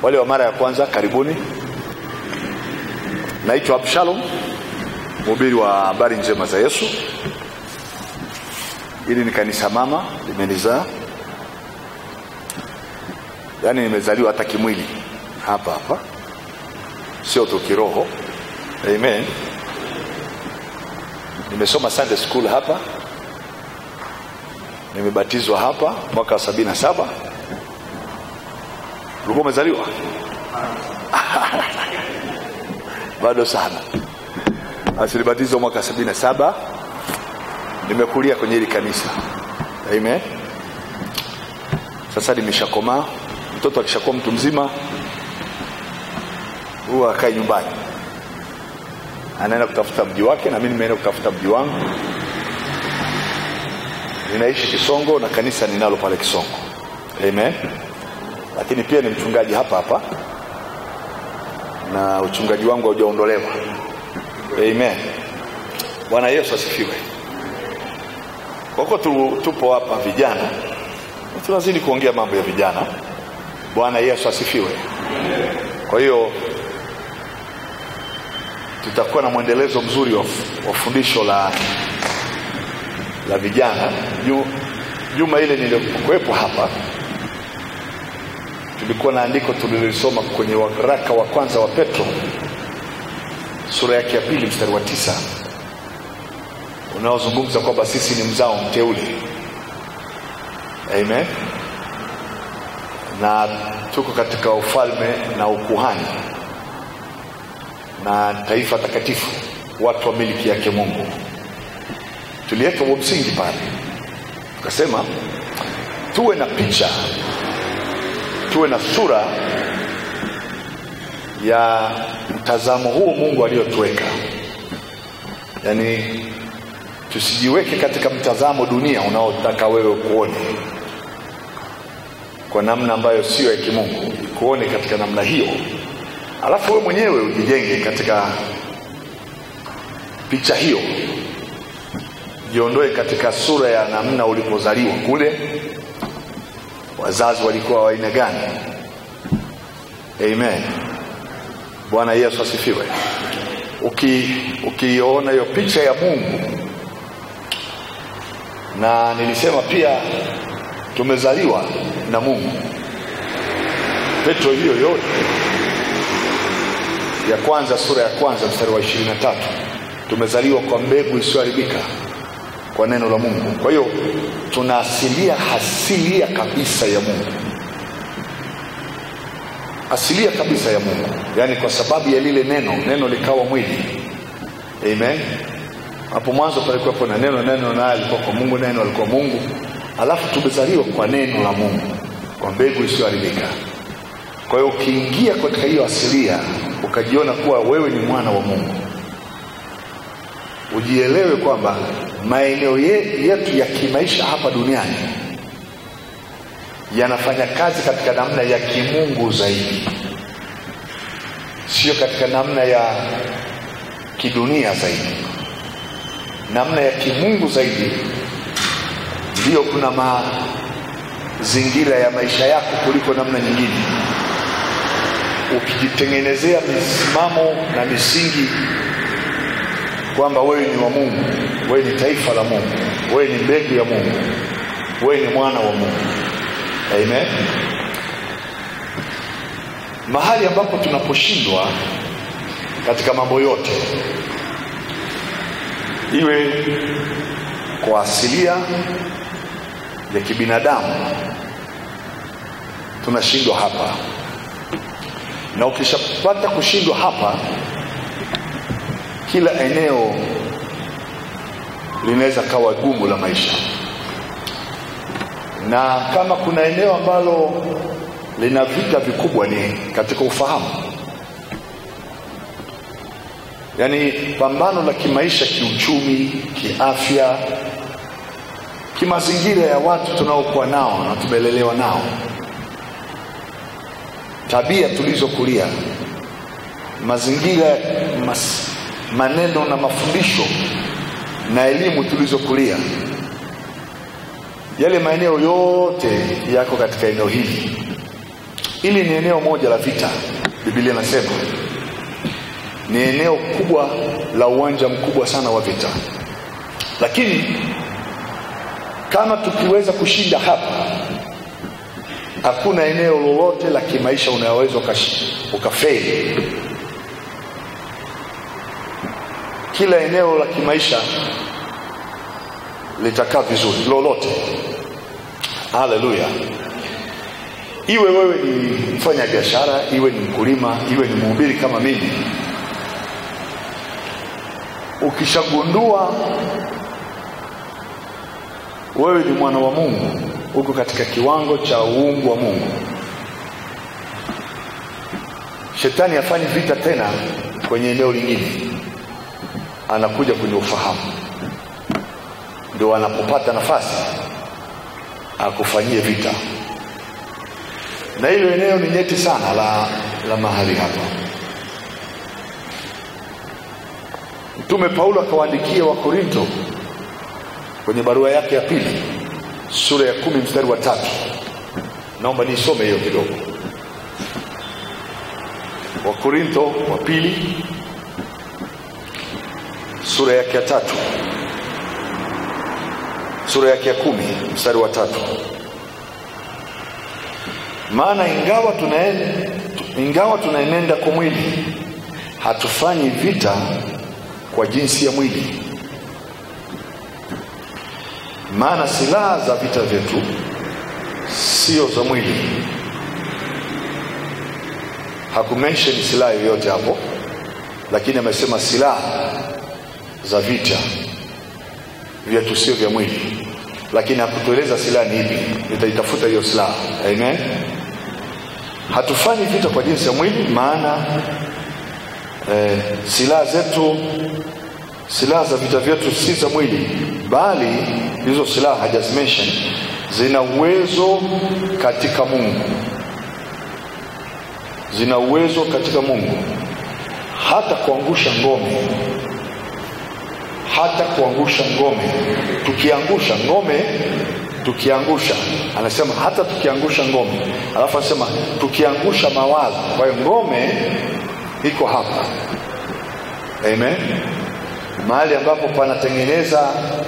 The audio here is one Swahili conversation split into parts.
Wale wa mara ya kwanza, karibuni. Naitwa Abshalom, mhubiri wa habari njema za Yesu. Hili ni kanisa mama limenizaa. Yaani nimezaliwa hata kimwili hapa. Sio tu kiroho. Amen. Nimesoma Sunday school hapa. Nimebatizwa hapa mwaka wa 77. Ulikuwa umezaliwa? Bado sana. Asilibatizwa mwaka 77. Nimekulia kwenye hili kanisa. Amen. Sasa nimeshakomaa. Mtoto akishakuwa mtu mzima huwa akai nyumbani, anaenda kutafuta mji wake, na mimi nimeenda kutafuta mji wangu. Ninaishi Kisongo na kanisa ninalo pale Kisongo. Amen. Lakini pia ni mchungaji hapa na uchungaji wangu haujaondolewa. Amen. Bwana Yesu asifiwe. Kwa tupo hapa vijana, tunazidi kuongea mambo ya vijana. Bwana Yesu asifiwe. Kwa hiyo tutakuwa na mwendelezo mzuri wa fundisho la vijana. Juma ile nilipokuwepo hapa, tulikuwa na andiko tulilisoma kwenye waraka wa kwanza wa Petro sura yake ya 2 mstari wa 9, unaozungumza kwamba sisi ni mzao mteule. Amen. Na tuko katika ufalme na ukuhani na taifa takatifu, watu wa miliki yake Mungu. Tuliweka msingi pale, tukasema tuwe na picha, tuwe na sura ya mtazamo huo Mungu aliyotuweka. Yaani tusijiweke katika mtazamo dunia unaotaka wewe kuone kwa namna ambayo sio ya kimungu, kuone katika namna hiyo. Alafu wewe mwenyewe ujijenge katika picha hiyo. Jiondoe katika sura ya namna ulipozaliwa kule, wazazi walikuwa wa aina gani. Amen. Bwana Yesu asifiwe. Ukiona hiyo picha ya Mungu, na nilisema pia tumezaliwa na Mungu. Petro hiyo yote ya kwanza, sura ya kwanza mstari wa 23, tumezaliwa kwa mbegu isiyoharibika, kwa neno la Mungu. Kwa hiyo tuna asilia kabisa ya Mungu, asilia kabisa ya Mungu. Yaani kwa sababu ya lile neno likawa mwili. Amen. Hapo mwanzo palikuwa na neno naye alikuwa kwa Mungu, neno alikuwa Mungu. Alafu tumezaliwa kwa neno la Mungu, kwa mbegu isiyoharibika. Kwa hiyo ukiingia katika hiyo asilia, ukajiona kuwa wewe ni mwana wa Mungu, ujielewe kwamba maeneo yetu ya kimaisha hapa duniani yanafanya kazi katika namna ya kimungu zaidi, sio katika namna ya kidunia zaidi. Namna ya kimungu zaidi ndio kuna mazingira ya maisha yako kuliko namna nyingine. Ukijitengenezea misimamo na misingi kwamba wewe ni wa Mungu, wewe ni taifa la Mungu, wewe ni mbegu ya Mungu, wewe ni mwana wa Mungu. Amen. Mahali ambapo tunaposhindwa katika mambo yote, iwe kwa asilia ya kibinadamu, tunashindwa hapa. Na ukishapata kushindwa hapa, kila eneo linaweza kawa gumu la maisha. Na kama kuna eneo ambalo lina vita vikubwa, ni katika ufahamu. Yaani pambano la kimaisha, kiuchumi, kiafya, kimazingira ya watu tunaokuwa nao na tumelelewa nao, tabia tulizokulia, mazingira, maneno na mafundisho na elimu tulizokulia. Yale maeneo yote yako katika eneo hili. Hili ni eneo moja la vita. Biblia inasema ni eneo kubwa la uwanja mkubwa sana wa vita. Lakini kama tukiweza kushinda hapa, hakuna eneo lolote la kimaisha unaweza ukafeli. Kila eneo la kimaisha litakaa vizuri, lolote. Haleluya. Iwe wewe ni mfanya biashara, iwe ni mkulima, iwe ni mhubiri kama mimi, ukishagundua wewe ni mwana wa Mungu, uko katika kiwango cha uungu wa Mungu, shetani hafanyi vita tena kwenye eneo lingine, anakuja kwenye ufahamu. Ndio anapopata nafasi akufanyie vita. Na hilo eneo ni nyeti sana la mahali hapa. Mtume Paulo akawaandikia wa Korinto kwenye barua yake ya pili, sura ya 10 mstari wa 3. Naomba nisome hiyo kidogo. Wa Korinto wa pili sura yake ya 3, sura yake ya 10 mstari wa 3. Maana ingawa tunaenenda kwa mwili, hatufanyi vita kwa jinsi ya mwili. Maana silaha za vita vyetu sio za mwili. Hakumention silaha yoyote hapo, lakini amesema silaha za vita vyetu sio vya mwili. Lakini hakutueleza silaha ni ipi. Nitaitafuta hiyo silaha. Amen. Hatufanyi vita kwa jinsi ya mwili, maana silaha za vita vyetu si za mwili, bali hizo silaha hajazimention, zina uwezo katika Mungu. Zina uwezo katika Mungu hata kuangusha ngome. Hata kuangusha ngome. Tukiangusha, anasema hata tukiangusha ngome. Alafu anasema tukiangusha mawazo. Kwa hiyo ngome iko hapa. Amen. Mahali ambapo panatengeneza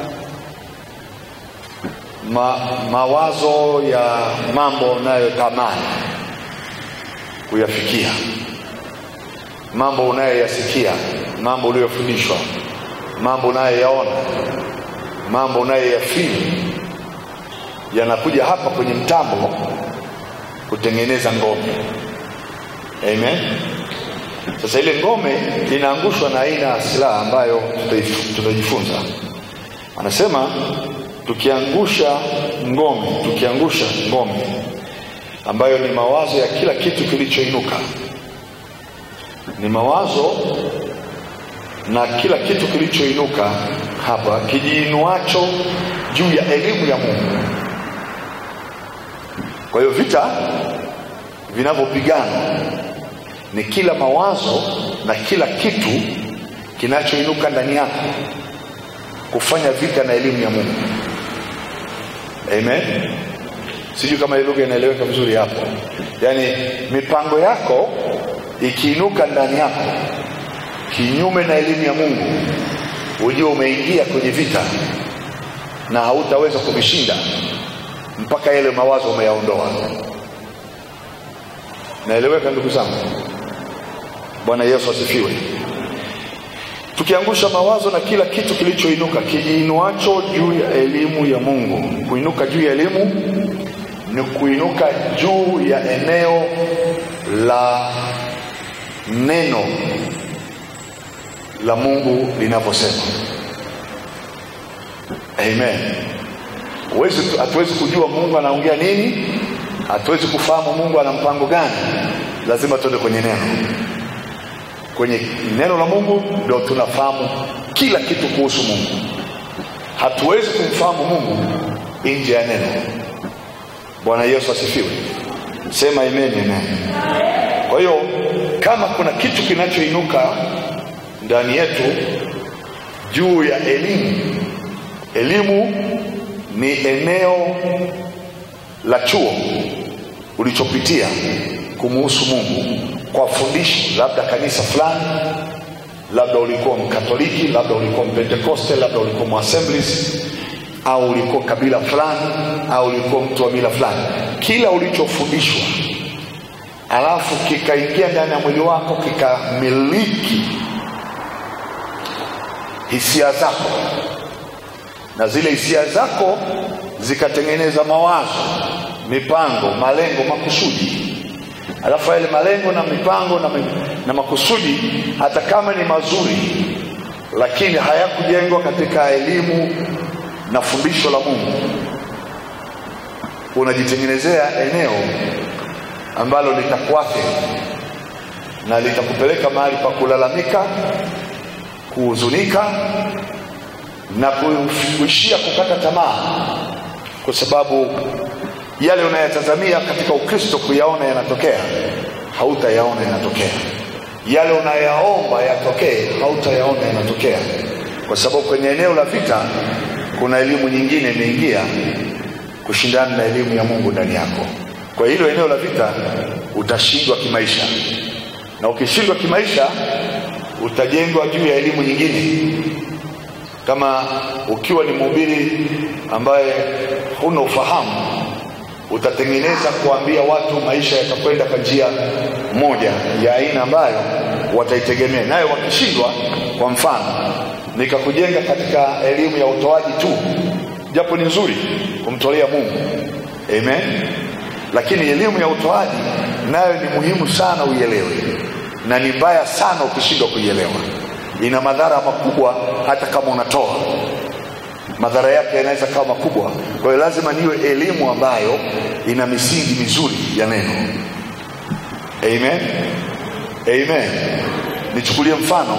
mawazo ya mambo unayotamani kuyafikia, mambo unayoyasikia, mambo uliyofundishwa, mambo unayoyaona, mambo unayoyafili, yanakuja hapa kwenye mtambo kutengeneza ngome. Amen. Sasa ile ngome inaangushwa na aina ya silaha ambayo tutajifunza. Anasema tukiangusha ngome ambayo ni mawazo ya kila kitu kilichoinuka. Ni mawazo na kila kitu kilichoinuka hapa kijiinuacho juu ya elimu ya Mungu. Kwa hiyo vita vinavyopigana ni kila mawazo na kila kitu kinachoinuka ndani yako kufanya vita na elimu ya Mungu. Amen. Sijui kama lugha inaeleweka vizuri hapo. Yaani mipango yako ikiinuka ndani yako kinyume na elimu ya Mungu, ujue umeingia kwenye vita na hautaweza kuvishinda mpaka yale mawazo umeyaondoa. Naeleweka ndugu zangu? Bwana Yesu asifiwe. Tukiangusha mawazo na kila kitu kilichoinuka kijiinuacho juu ya elimu ya Mungu. Kuinuka juu ya elimu ni kuinuka juu ya eneo la neno la Mungu linaposema. Amen. Hatuwezi kujua Mungu anaongea nini, hatuwezi kufahamu Mungu ana mpango gani. Lazima tuende kwenye neno. Kwenye neno la Mungu ndio tunafahamu kila kitu kuhusu Mungu. Hatuwezi kumfahamu Mungu nje ya neno. Bwana Yesu asifiwe. Sema amen. Amen. Kwa hiyo kama kuna kitu kinachoinuka ndani yetu juu ya elimu ni eneo la chuo ulichopitia kumuhusu Mungu kwa fundisho, labda kanisa fulani, labda ulikuwa Mkatoliki, labda ulikuwa Mpentekoste, labda ulikuwa Muassemblies, au ulikuwa kabila fulani, au ulikuwa mtu wa mila fulani. Kila ulichofundishwa alafu kikaingia ndani ya mwili wako, kikamiliki hisia zako, na zile hisia zako zikatengeneza mawazo, mipango, malengo, makusudi. Alafu yale malengo na mipango na makusudi, hata kama ni mazuri, lakini hayakujengwa katika elimu na fundisho la Mungu, unajitengenezea eneo ambalo litakuathiri na litakupeleka mahali pa kulalamika, kuhuzunika na kuishia kukata tamaa, kwa sababu yale unayatazamia katika Ukristo kuyaona yanatokea, hautayaona yanatokea. Yale unayaomba yatokee, hautayaona yanatokea, kwa sababu kwenye eneo la vita kuna elimu nyingine imeingia kushindana na elimu ya Mungu ndani yako. Kwa hilo eneo la vita utashindwa kimaisha, na ukishindwa kimaisha utajengwa juu ya elimu nyingine. Kama ukiwa ni mhubiri ambaye huna ufahamu, utatengeneza kuambia watu maisha yatakwenda kwa njia moja ya aina ambayo wataitegemea, nayo wakishindwa, kwa mfano nikakujenga katika elimu ya utoaji tu, japo ni nzuri kumtolea Mungu, amen, lakini elimu ya utoaji nayo ni muhimu sana uielewe, na ni mbaya sana ukishindwa kuielewa. Ina madhara makubwa hata kama unatoa, madhara yake yanaweza kuwa makubwa. Kwa hiyo lazima niwe elimu ambayo ina misingi mizuri ya neno, amen, amen. Nichukulie mfano,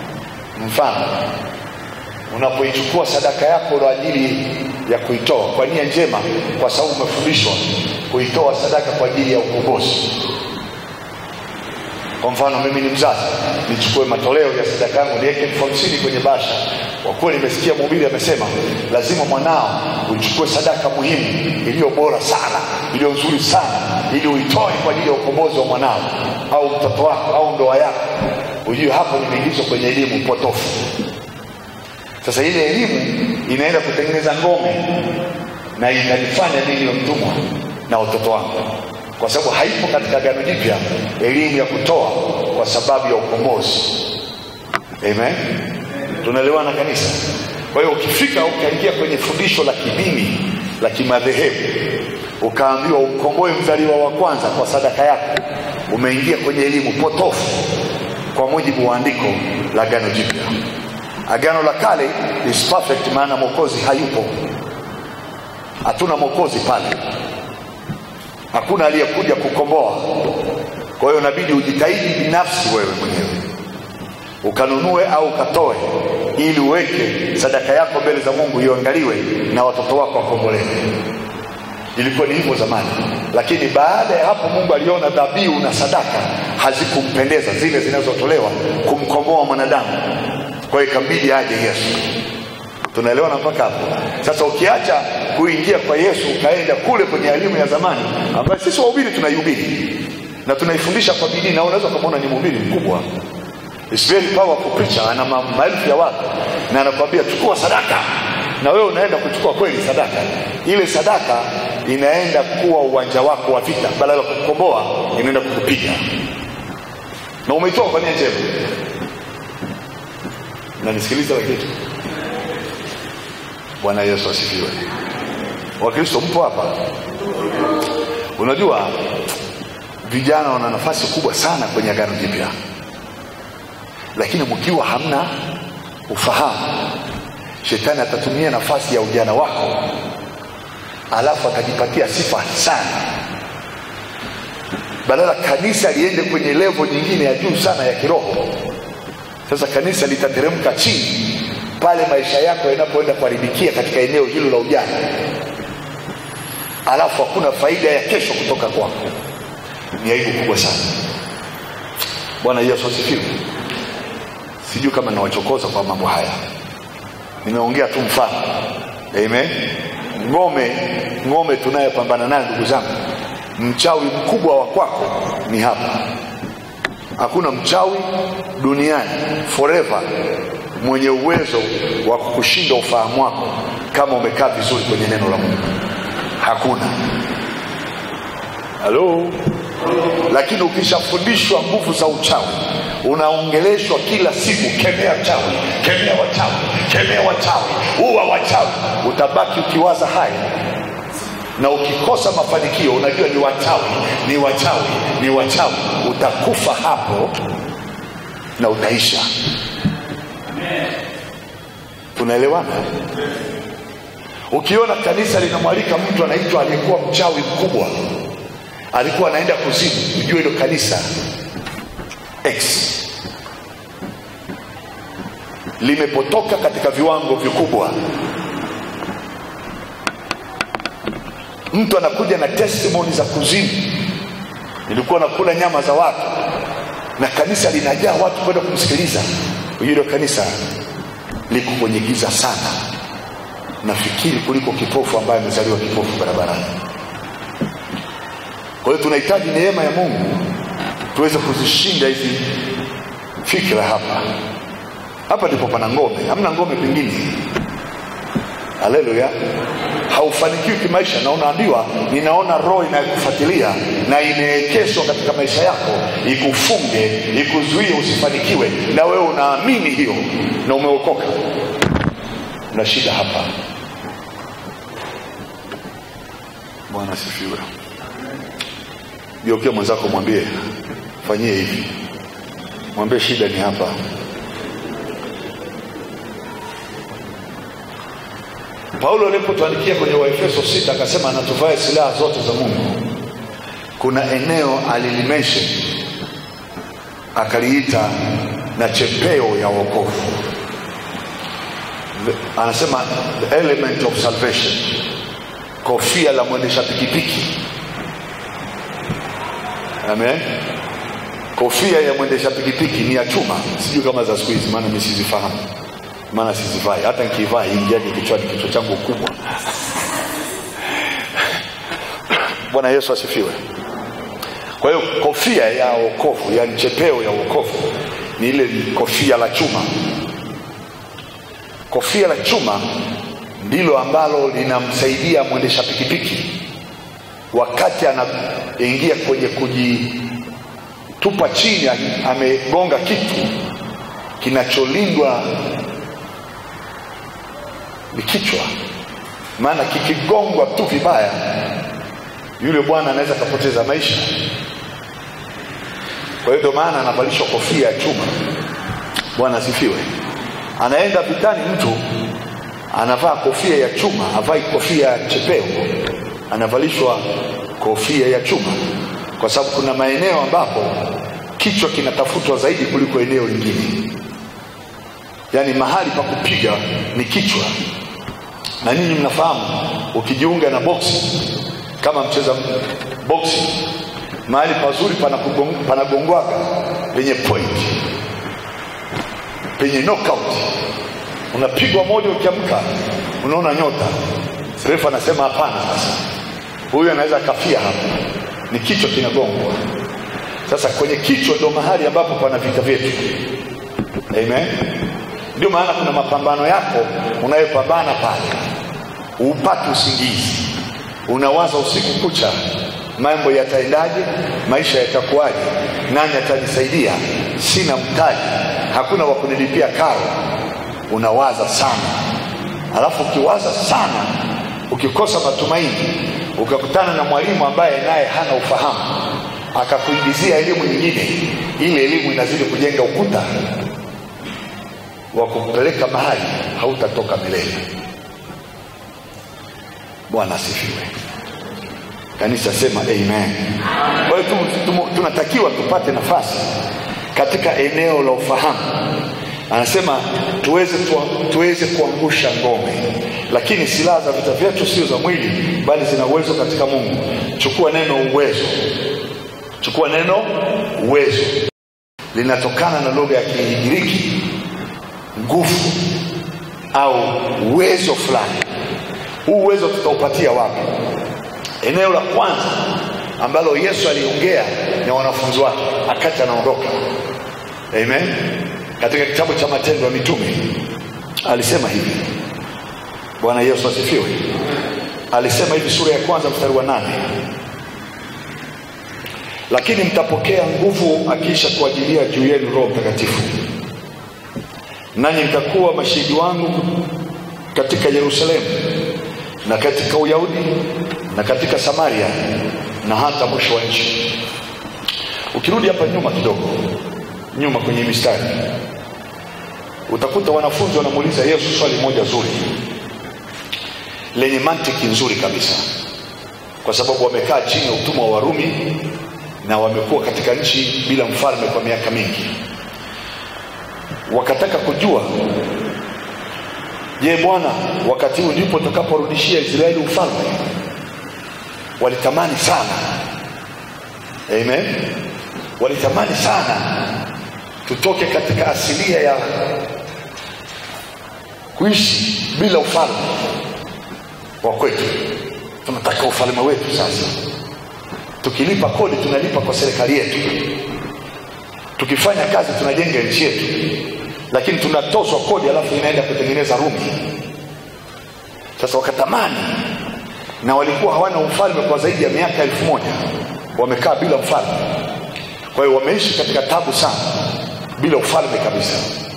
unapoichukua sadaka yako kwa ajili ya kuitoa kwa nia njema, kwa sababu umefundishwa kuitoa sadaka kwa ajili ya ukombozi. Kwa mfano mimi ni mzazi, nichukue matoleo ya sadaka yangu niweke 50 kwenye basha. Kwa kweli nimesikia mhubiri amesema lazima mwanao uchukue sadaka muhimu, iliyo bora sana, iliyo nzuri sana, ili uitoe kwa ajili ya ukombozi wa mwanao au mtoto wako au ndoa yako. Ujue hapo nimeingizwa kwenye elimu potofu. Sasa ile elimu inaenda kutengeneza ngome, na itanifanya mimi mtumwa na watoto wangu, kwa sababu haipo katika Agano Jipya elimu ya kutoa kwa sababu ya ukombozi. Amen. Tunaelewana kanisa? Kwa hiyo ukifika ukaingia kwenye fundisho la kidini la kimadhehebu, ukaambiwa ukomboe mzaliwa wa kwanza kwa sadaka yako, umeingia kwenye elimu potofu kwa mujibu wa andiko la Agano Jipya. Agano la Kale is perfect, maana mwokozi hayupo. Hatuna mwokozi pale, hakuna aliyekuja kukomboa. Kwa hiyo inabidi ujitahidi binafsi wewe mwenyewe, ukanunue au ukatoe, ili uweke sadaka yako mbele za Mungu iangaliwe na watoto wako wakombolewe. Ilikuwa ni hivyo zamani, lakini baada ya hapo Mungu aliona dhabihu na sadaka hazikumpendeza, zile zinazotolewa kumkomboa mwanadamu. Kwa hiyo ikabidi aje Yesu. Tunaelewana mpaka hapo? Sasa ukiacha kuingia kwa Yesu ukaenda kule kwenye elimu ya zamani ambayo sisi wahubiri tunaihubiri na tunaifundisha kwa bidii, na unaweza kumuona ni mhubiri mkubwa, is very powerful preacher, ana maelfu ya watu, na anakuambia chukua sadaka, na wewe unaenda kuchukua kweli sadaka. Ile sadaka inaenda kuwa uwanja wako wa vita, badala ya kukomboa inaenda kukupiga, na umeitoa kwa nia njema. Na nisikilize kitu. Bwana Yesu asifiwe. Wakristo mpo hapa? Unajua vijana wana nafasi kubwa sana kwenye Agano Jipya, lakini mkiwa hamna ufahamu, shetani atatumia nafasi ya ujana wako, alafu atajipatia sifa sana, badala kanisa liende kwenye level nyingine ya juu sana ya kiroho. Sasa kanisa litateremka chini pale maisha yako yanapoenda kuharibikia katika eneo hilo la ujana, alafu hakuna faida ya kesho kutoka kwako. Ni aibu kubwa sana. Bwana Yesu asifiwe. Sijui kama nawachokoza kwa mambo haya, nimeongea tu mfano. Amen. Ngome tunayopambana nayo ndugu zangu Mchawi mkubwa wa kwako ni hapa. Hakuna mchawi duniani forever mwenye uwezo wa kukushinda ufahamu wako kama umekaa vizuri kwenye neno la Mungu. Hakuna. Halo. Lakini ukishafundishwa nguvu za uchawi, unaongeleshwa kila siku, kemea wachawi, kemea wachawi, kemea wachawi, uwa wachawi, utabaki ukiwaza haya. Na ukikosa mafanikio unajua ni wachawi, ni wachawi, ni wachawi, utakufa hapo na utaisha. Tunaelewana? Ukiona kanisa linamwalika mtu anaitwa aliyekuwa mchawi mkubwa, alikuwa anaenda kuzimu, ujue hilo kanisa X limepotoka katika viwango vikubwa. Mtu anakuja na testimony za kuzimu, nilikuwa nakula nyama za watu, na kanisa linajaa watu kwenda kumsikiliza. Hilo kanisa liko kwenye giza sana, nafikiri kuliko kipofu ambaye amezaliwa kipofu barabarani. Kwa hiyo tunahitaji neema ya Mungu tuweze kuzishinda hizi fikra hapa. Hapa ndipo pana ngome, hamna ngome pengine. Haleluya. Haufanikiwi kimaisha, na unaambiwa ninaona roho inayokufuatilia na imeekeshwa katika maisha yako ikufunge, ikuzuie usifanikiwe, na wewe unaamini hiyo na umeokoka. Una shida hapa. Bwana asifiwe. Geukia mwenzako mwambie fanyie hivi. Mwambie shida ni hapa. Paulo alipotuandikia kwenye Waefeso 6 akasema anatuvae silaha zote za Mungu. Kuna eneo alilimesha akaliita na chepeo ya wokovu. Anasema the element of salvation, kofia la mwendesha pikipiki. Amen. Kofia ya mwendesha pikipiki ni ya chuma, sijui kama za siku hizi, maana mimi sizifahamu, maana sizivai. Hata nikivaa ingiaje kichwani, kichwa changu kubwa. Bwana Yesu asifiwe. Kwa hiyo kofia ya wokovu, yani chepeo ya wokovu, ni ile kofia la chuma. Kofia la chuma ndilo ambalo linamsaidia mwendesha pikipiki wakati anaingia kwenye kujitupa chini, amegonga kitu. Kinacholindwa ni kichwa, maana kikigongwa tu vibaya yule bwana anaweza kupoteza maisha. Kwa hiyo maana anavalishwa kofia ya chuma. Bwana asifiwe. Anaenda vitani, mtu anavaa kofia ya chuma, havai kofia ya chepeo, anavalishwa kofia ya chuma, kwa sababu kuna maeneo ambapo kichwa kinatafutwa zaidi kuliko eneo lingine. Yani mahali pa kupiga ni kichwa. Na ninyi mnafahamu, ukijiunga na boxing, kama mcheza boxing, mahali pazuri panagongwaga penye point, penye knockout. Unapigwa moja, ukiamka unaona nyota. Refa anasema hapana, sasa huyu anaweza kafia hapa, ni kichwa kinagongwa. Sasa kwenye kichwa ndio mahali ambapo pana vita vyetu. Amen. Ndio maana kuna mapambano yako unayopambana pale. Upate usingizi, unawaza usiku kucha, mambo yataendaje, maisha yatakuwaje, nani atanisaidia, sina mtaji, hakuna wa kunilipia karo. Unawaza sana. Alafu ukiwaza sana, ukikosa matumaini, ukakutana na mwalimu ambaye naye hana ufahamu, akakuingizia elimu nyingine, ile elimu inazidi kujenga ukuta wa kukupeleka mahali hautatoka milele. Bwana asifiwe. Kanisa sema amen. Kwa hiyo tunatakiwa tupate nafasi katika eneo la ufahamu. Anasema tuweze kuangusha ngome, lakini silaha za vita vyetu sio za mwili, bali zina uwezo katika Mungu. Chukua neno uwezo. Chukua neno uwezo. Linatokana na lugha ya Kigiriki nguvu au uwezo fulani. Huu uwezo tutaupatia wapi? Eneo la kwanza ambalo Yesu aliongea na wanafunzi wake akati anaondoka. Amen. Katika kitabu cha Matendo ya Mitume alisema hivi. Bwana Yesu asifiwe. Alisema hivi, sura ya 1 mstari wa 8. Lakini mtapokea nguvu akiisha kuajilia juu yenu Roho Mtakatifu, nanyi mtakuwa mashahidi wangu katika Yerusalemu na katika Uyahudi na katika Samaria na hata mwisho wa nchi. Ukirudi hapa nyuma kidogo, nyuma kwenye mistari, utakuta wanafunzi wanamuuliza Yesu swali moja zuri lenye mantiki nzuri kabisa, kwa sababu wamekaa chini ya utumwa wa Warumi na wamekuwa katika nchi bila mfalme kwa miaka mingi. Wakataka kujua, je, Bwana, wakati huu ndipo tutakaporudishia Israeli ufalme? Walitamani sana. Amen. Walitamani sana tutoke katika asilia ya kuishi bila ufalme wa kwetu. Tunataka ufalme wetu sasa. Tukilipa kodi tunalipa kwa serikali yetu, tukifanya kazi tunajenga nchi yetu, lakini tunatozwa kodi alafu inaenda kutengeneza Rumi. Sasa wakatamani, na walikuwa hawana ufalme kwa zaidi ya miaka 1000. Wamekaa bila mfalme. Kwa hiyo wameishi katika tabu sana bila ufalme kabisa.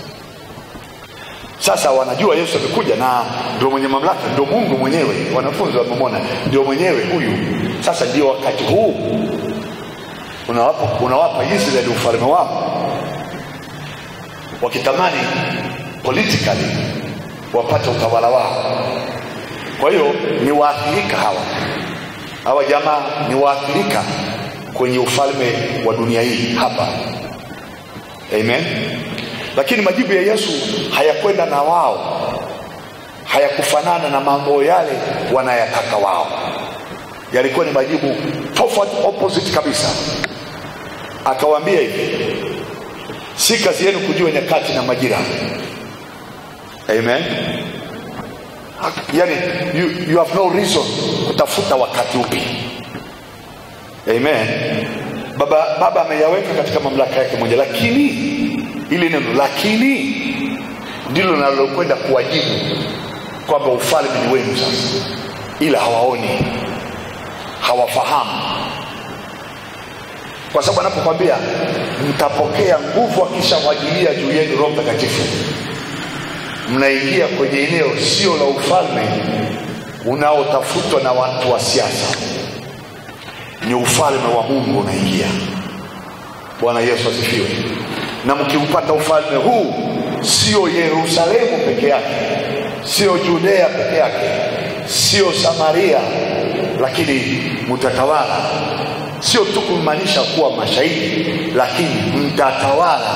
Sasa wanajua Yesu amekuja na ndio mwenye mamlaka, ndio Mungu mwenyewe. Wanafunzi wamemwona ndio mwenyewe huyu. Sasa ndio wakati huu unawapa Israeli ufalme wao, wakitamani politically wapate utawala wao. Kwa hiyo ni waathirika hawa jamaa, ni waathirika kwenye ufalme wa dunia hii hapa. Amen. Lakini majibu ya Yesu hayakwenda na wao, hayakufanana na mambo yale wanayataka wao. Yalikuwa ni majibu tofauti, opposite kabisa. Akawaambia hivi, si kazi yenu kujua nyakati na majira. Amen. Yani you have no reason kutafuta wakati upi. Amen. Baba ameyaweka katika mamlaka yake mwenyewe, lakini ile neno lakini ndilo linalokwenda kuwajibu kwamba ufalme ni wenu sasa. Ila hawaoni, hawafahamu. Kwa sababu anapokuambia mtapokea nguvu akishawajilia juu yenu Roho Mtakatifu, mnaingia kwenye eneo sio la ufalme unaotafutwa na watu wa siasa, ni ufalme wa Mungu unaingia. Bwana Yesu asifiwe. Na mkiupata ufalme huu, sio Yerusalemu peke yake, sio Judea peke yake, sio Samaria, lakini mtatawala. Sio tu kumaanisha kuwa mashahidi, lakini mtatawala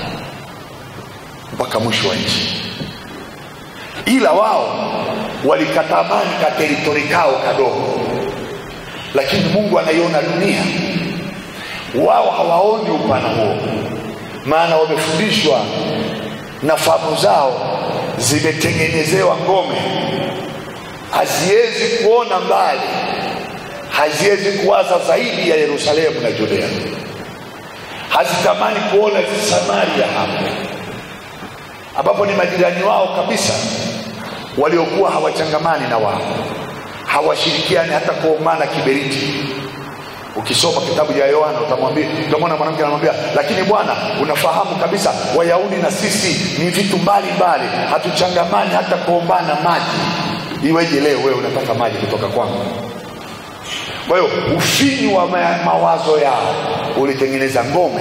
mpaka mwisho wa nchi. Ila wao walikatamani ka teritori kao kadogo, lakini Mungu anaiona dunia. Wao hawaoni upana huo, maana wamefundishwa na fahamu zao zimetengenezewa ngome. Haziwezi kuona mbali, haziwezi kuwaza zaidi ya Yerusalemu na Judea. Hazitamani kuona Samaria hapo, ambapo ni majirani wao kabisa, waliokuwa hawachangamani na wao, hawashirikiani hata kuomana kiberiti. Ukisoma kitabu cha Yohana utamwona mwanamke anamwambia, lakini Bwana, unafahamu kabisa Wayahudi na sisi ni vitu mbali mbali, hatuchangamani hata kuombana maji. Iweje leo wewe unataka maji kutoka kwangu? Kwa hiyo ufinyu wa mawazo yao ulitengeneza ngome,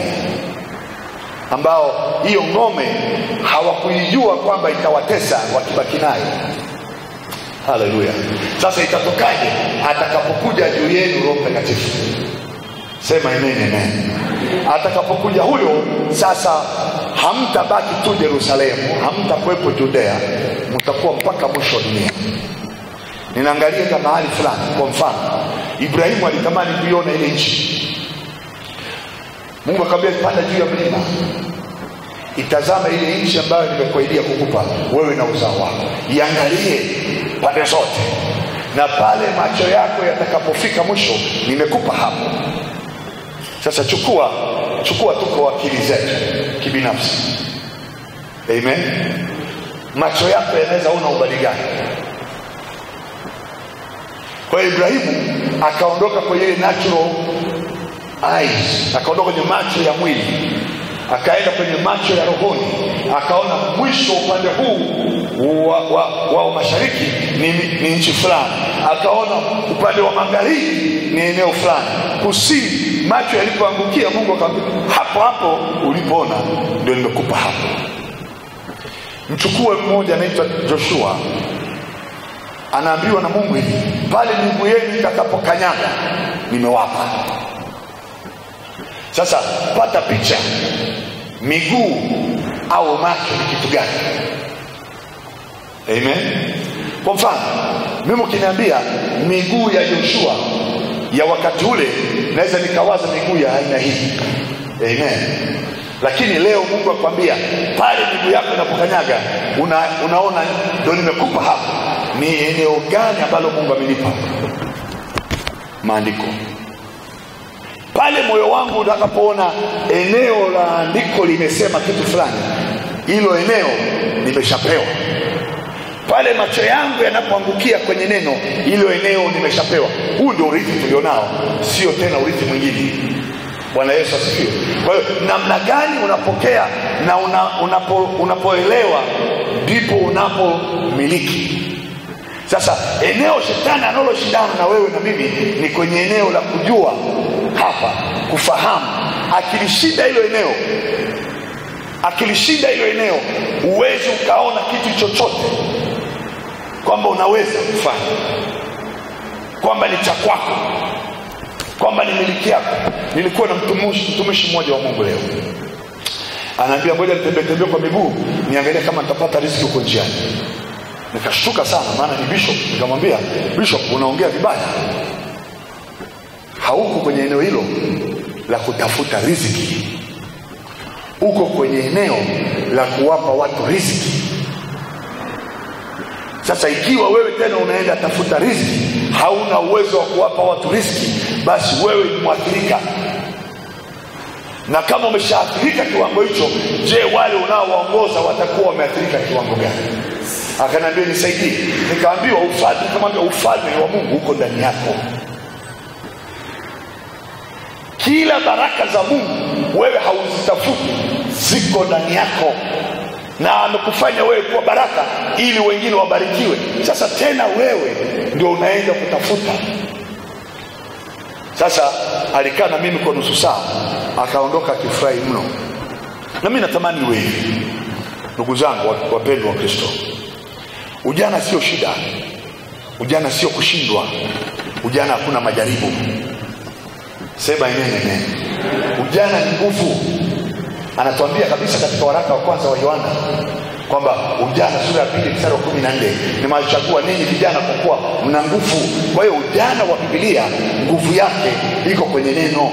ambao hiyo ngome hawakuijua kwamba itawatesa wakibaki nayo. Haleluya. Sasa itatokaje atakapokuja juu yenu Roho Mtakatifu? Sema amen, amen. Atakapokuja huyo, sasa hamtabaki tu Yerusalemu, hamtakuwepo Judea, mtakuwa mpaka mwisho wa dunia. Ninaangalia kama mahali fulani, kwa mfano Ibrahimu alitamani kuiona ile nchi. Mungu akamwambia, panda juu ya mlima, itazama ile nchi ambayo nimekuahidia kukupa wewe na uzao wako, iangalie pande zote, na pale macho yako yatakapofika mwisho nimekupa hapo. Sasa chukua tuko akili zetu kibinafsi. Amen. Macho yako yanaweza ona ubali gani? Kwa Ibrahimu akaondoka kwenye natural eyes, akaondoka kwenye macho ya mwili, akaenda kwenye macho ya rohoni, akaona mwisho upande huu wa mashariki ni nchi fulani, akaona upande wa magharibi ni eneo fulani, kusini. Macho yalipoangukia Mungu akamwambia hapo ulipoona ndio nimekupa hapo. Mchukue mmoja anaitwa Joshua, anaambiwa na Mungu hivi, pale miguu yenu itakapokanyaga nimewapa. Sasa pata picha, miguu au macho ni kitu gani? Amen. Kwa mfano mimi ukiniambia miguu ya Joshua ya wakati ule, naweza nikawaza miguu ya aina hii. Amen. Lakini leo Mungu akwambia pale miguu yako inapokanyaga unaona ndio nimekupa hapo. Ni eneo gani ambalo Mungu amenipa? Maandiko. Pale moyo wangu utakapoona eneo la andiko limesema kitu fulani, hilo eneo nimeshapewa. Pale macho yangu yanapoangukia kwenye neno, hilo eneo nimeshapewa. Huu ndio urithi tulionao, sio tena urithi mwingine. Bwana Yesu asifiwe. Kwa hiyo namna gani unapokea na unapoelewa ndipo unapomiliki. Sasa eneo shetani analoshindana na wewe na mimi ni kwenye eneo la kujua hapa, kufahamu. Akilishinda hilo eneo, uwezi ukaona kitu chochote kwamba unaweza kufanya, kwamba ni cha kwako, kwamba ni miliki yako. Nilikuwa na mtumishi mmoja wa Mungu leo, anaambia ngoja nitembee kwa miguu niangalie kama nitapata riziki huko njiani. Nikashtuka sana, maana ni bishop. Nikamwambia, bishop, unaongea vibaya. Hauko kwenye eneo hilo la kutafuta riziki, uko kwenye eneo la kuwapa watu riziki. Sasa ikiwa wewe tena unaenda tafuta riziki, hauna uwezo wa kuwapa watu riziki, basi wewe ni mwathirika. Na kama umeshaathirika kiwango hicho, je, wale unaowaongoza watakuwa wameathirika kiwango gani? Akaniambia nisaidie. Nikaambiwa ufalme wa Mungu uko ndani yako. Kila baraka za Mungu wewe hauzitafuti, ziko ndani yako, na amekufanya wewe kuwa baraka ili wengine wabarikiwe. Sasa tena wewe ndio unaenda kutafuta. Sasa alikaa na mimi kwa nusu saa, akaondoka akifurahi mno. Na mimi natamani wewe, ndugu zangu wapendwa wa Kristo, ujana sio shida, ujana sio kushindwa, ujana hakuna majaribu. Sema amen. Ujana ni nguvu. Anatuambia kabisa katika waraka wa kwanza wa Yohana kwamba ujana, sura ya 2 mstari wa 14, nimewachagua ninyi vijana kwa kuwa mna nguvu. Kwa hiyo ujana wa Biblia nguvu yake iko kwenye neno.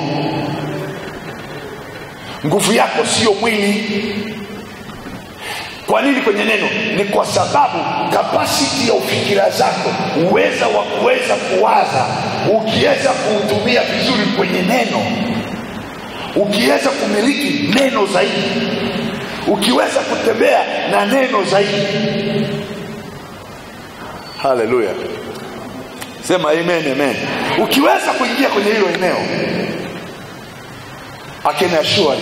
Nguvu yako sio mwili. Kwa nini kwenye neno? Ni kwa sababu capacity ya ufikira zako, uweza wa kuweza kuwaza, ukiweza kuutumia vizuri kwenye neno, ukiweza kumiliki neno zaidi, ukiweza kutembea na neno zaidi. Haleluya. Sema amen. Ukiweza kuingia kwenye hilo eneo, akina assure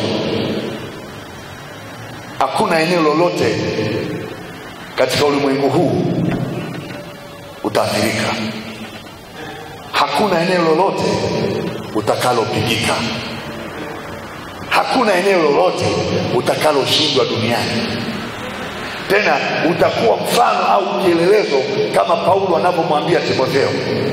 hakuna eneo lolote katika ulimwengu huu utaathirika. Hakuna eneo lolote utakalopigika. Hakuna eneo lolote utakaloshindwa duniani. Tena utakuwa mfano au kielelezo, kama Paulo anavyomwambia Timotheo,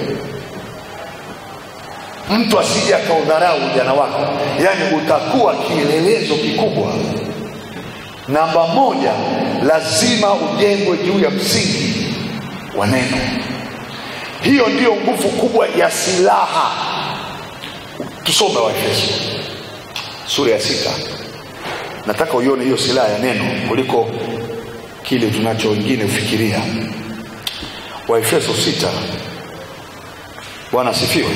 mtu asije akaudharau ujana wako. Yani utakuwa kielelezo kikubwa. Namba moja, lazima ujengwe juu ya msingi wa neno. Hiyo ndiyo nguvu kubwa ya silaha. Tusome Waefeso sura ya 6. Nataka uione hiyo silaha ya neno kuliko kile tunacho wengine ufikiria. Waefeso 6 Bwana asifiwe.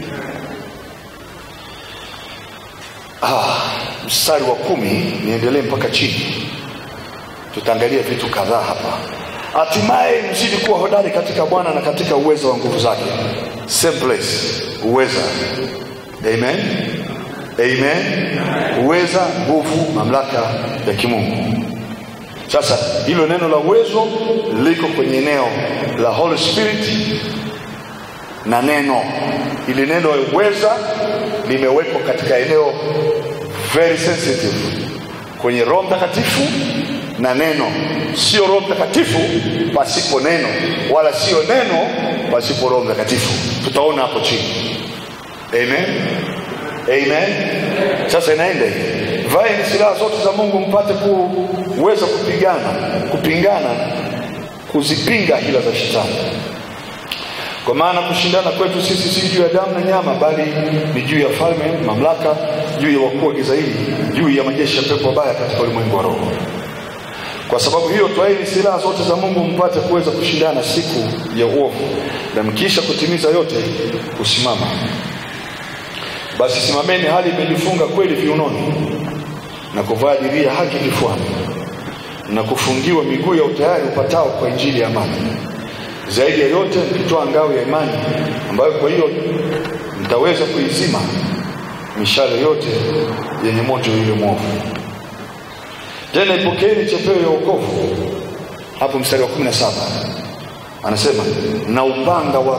Mstari wa 10 niendelee mpaka chini. Tutaangalia vitu kadhaa hapa. Hatimaye mzidi kuwa hodari katika Bwana na katika uwezo wa nguvu zake. Same place, uweza. Amen. Amen. Uweza, nguvu, mamlaka ya kimungu. Sasa hilo neno la uwezo liko kwenye eneo la Holy Spirit na neno. Ile neno la uweza limewekwa katika eneo very sensitive kwenye Roho Mtakatifu na neno. Sio Roho Mtakatifu pasipo neno, wala sio neno pasipo Roho Mtakatifu. Tutaona hapo chini. Amen. Amen. Sasa inaenda vaeni silaha zote za Mungu mpate kuweza kupingana kuzipinga hila za shetani. Kwa maana kushindana kwetu sisi si juu ya damu na nyama, bali ni juu ya falme, mamlaka, juu ya wakuu wa giza hili, juu ya majeshi ya pepo wabaya katika ulimwengu wa roho. Kwa sababu hiyo twaeni silaha zote za Mungu mpate kuweza kushindana siku ya uovu, na mkisha kutimiza yote kusimama. Basi simameni hali imejifunga kweli viunoni, na kuvaa dirii ya haki kifuani, na kufungiwa miguu ya utayari upatao kwa injili ya amani. Zaidi ya yote mkitoa ngao ya imani, ambayo kwa hiyo mtaweza kuizima mishale yote yenye moto yule mwovu. Tena ipokeeni chepeo ya wokovu. Hapo mstari wa 17 anasema na upanga wa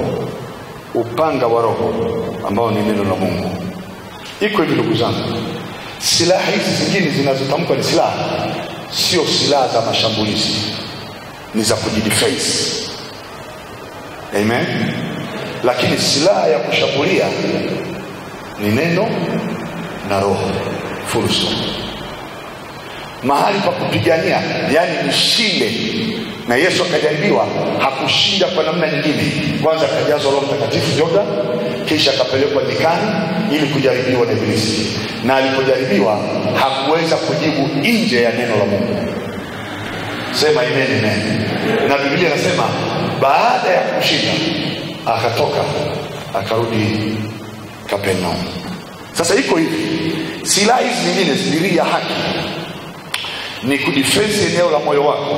roho ambao ni neno la Mungu. Iko hivi ndugu zangu, silaha hizi zingine zinazotamkwa ni silaha, sio silaha za mashambulizi, ni za kujidefense. Amen. Lakini silaha ya kushambulia ni neno na roho. Full stop. Mahali pa kupigania, yani ushinde. Na Yesu akajaribiwa, hakushinda kwa namna nyingine. Kwanza akajazwa Roho Mtakatifu Jordan, kisha akapelekwa nyikani ili kujaribiwa na Ibilisi. Na alipojaribiwa hakuweza kujibu nje ya neno la Mungu. Sema amen, amen. Na Biblia inasema baada ya kushinda akatoka akarudi Kapernaum. Sasa iko hivi, silaha hizi nyingine dirii ya haki ni kudefense eneo la moyo wako.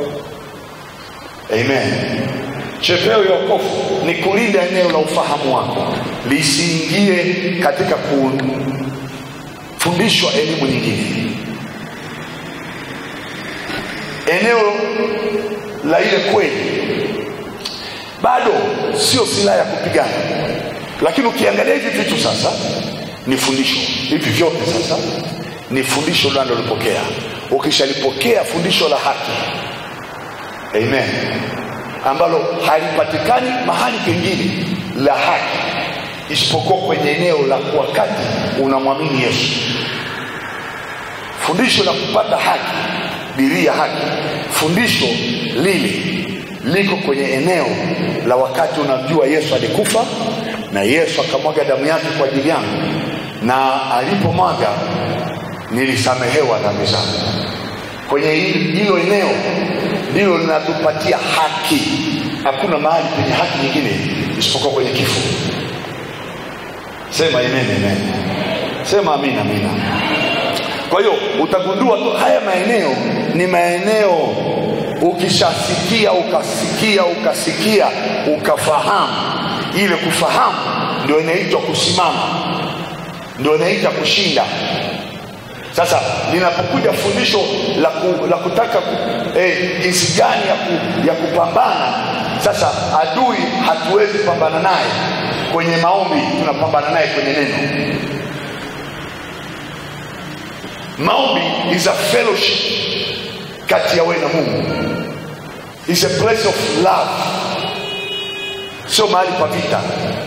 Amen. Chepeo ya wokovu ni kulinda eneo la ufahamu wako lisiingie katika kufundishwa elimu nyingine. Eneo la ile kweli bado sio silaha ya kupigana, lakini ukiangalia hivi vitu sasa ni fundisho. Hivi vyote sasa ni fundisho unalolipokea. Ukishalipokea fundisho la haki, amen, ambalo halipatikani mahali pengine la haki isipokuwa kwenye eneo la wakati unamwamini Yesu. Fundisho la kupata haki, dirii ya haki, fundisho lile liko kwenye eneo la wakati unamjua Yesu alikufa na Yesu akamwaga damu yake kwa ajili yangu, na alipomwaga nilisamehewa dhambi zangu. Kwenye hilo eneo ndilo linatupatia haki. Hakuna mahali penye haki nyingine isipokuwa kwenye kifo. Sema amen, amen. Sema amina, amina. Kwa hiyo utagundua tu haya maeneo ni maeneo ukishasikia ukasikia ukafahamu. Ile kufahamu ndio inaitwa kusimama, ndio inaitwa kushinda. Sasa ninapokuja fundisho la kutaka jinsi gani ya kupambana, sasa adui hatuwezi pambana naye kwenye maombi, tunapambana naye kwenye neno. Maombi is a fellowship kati ya wewe na Mungu. Is a place of love, sio mahali pa vita.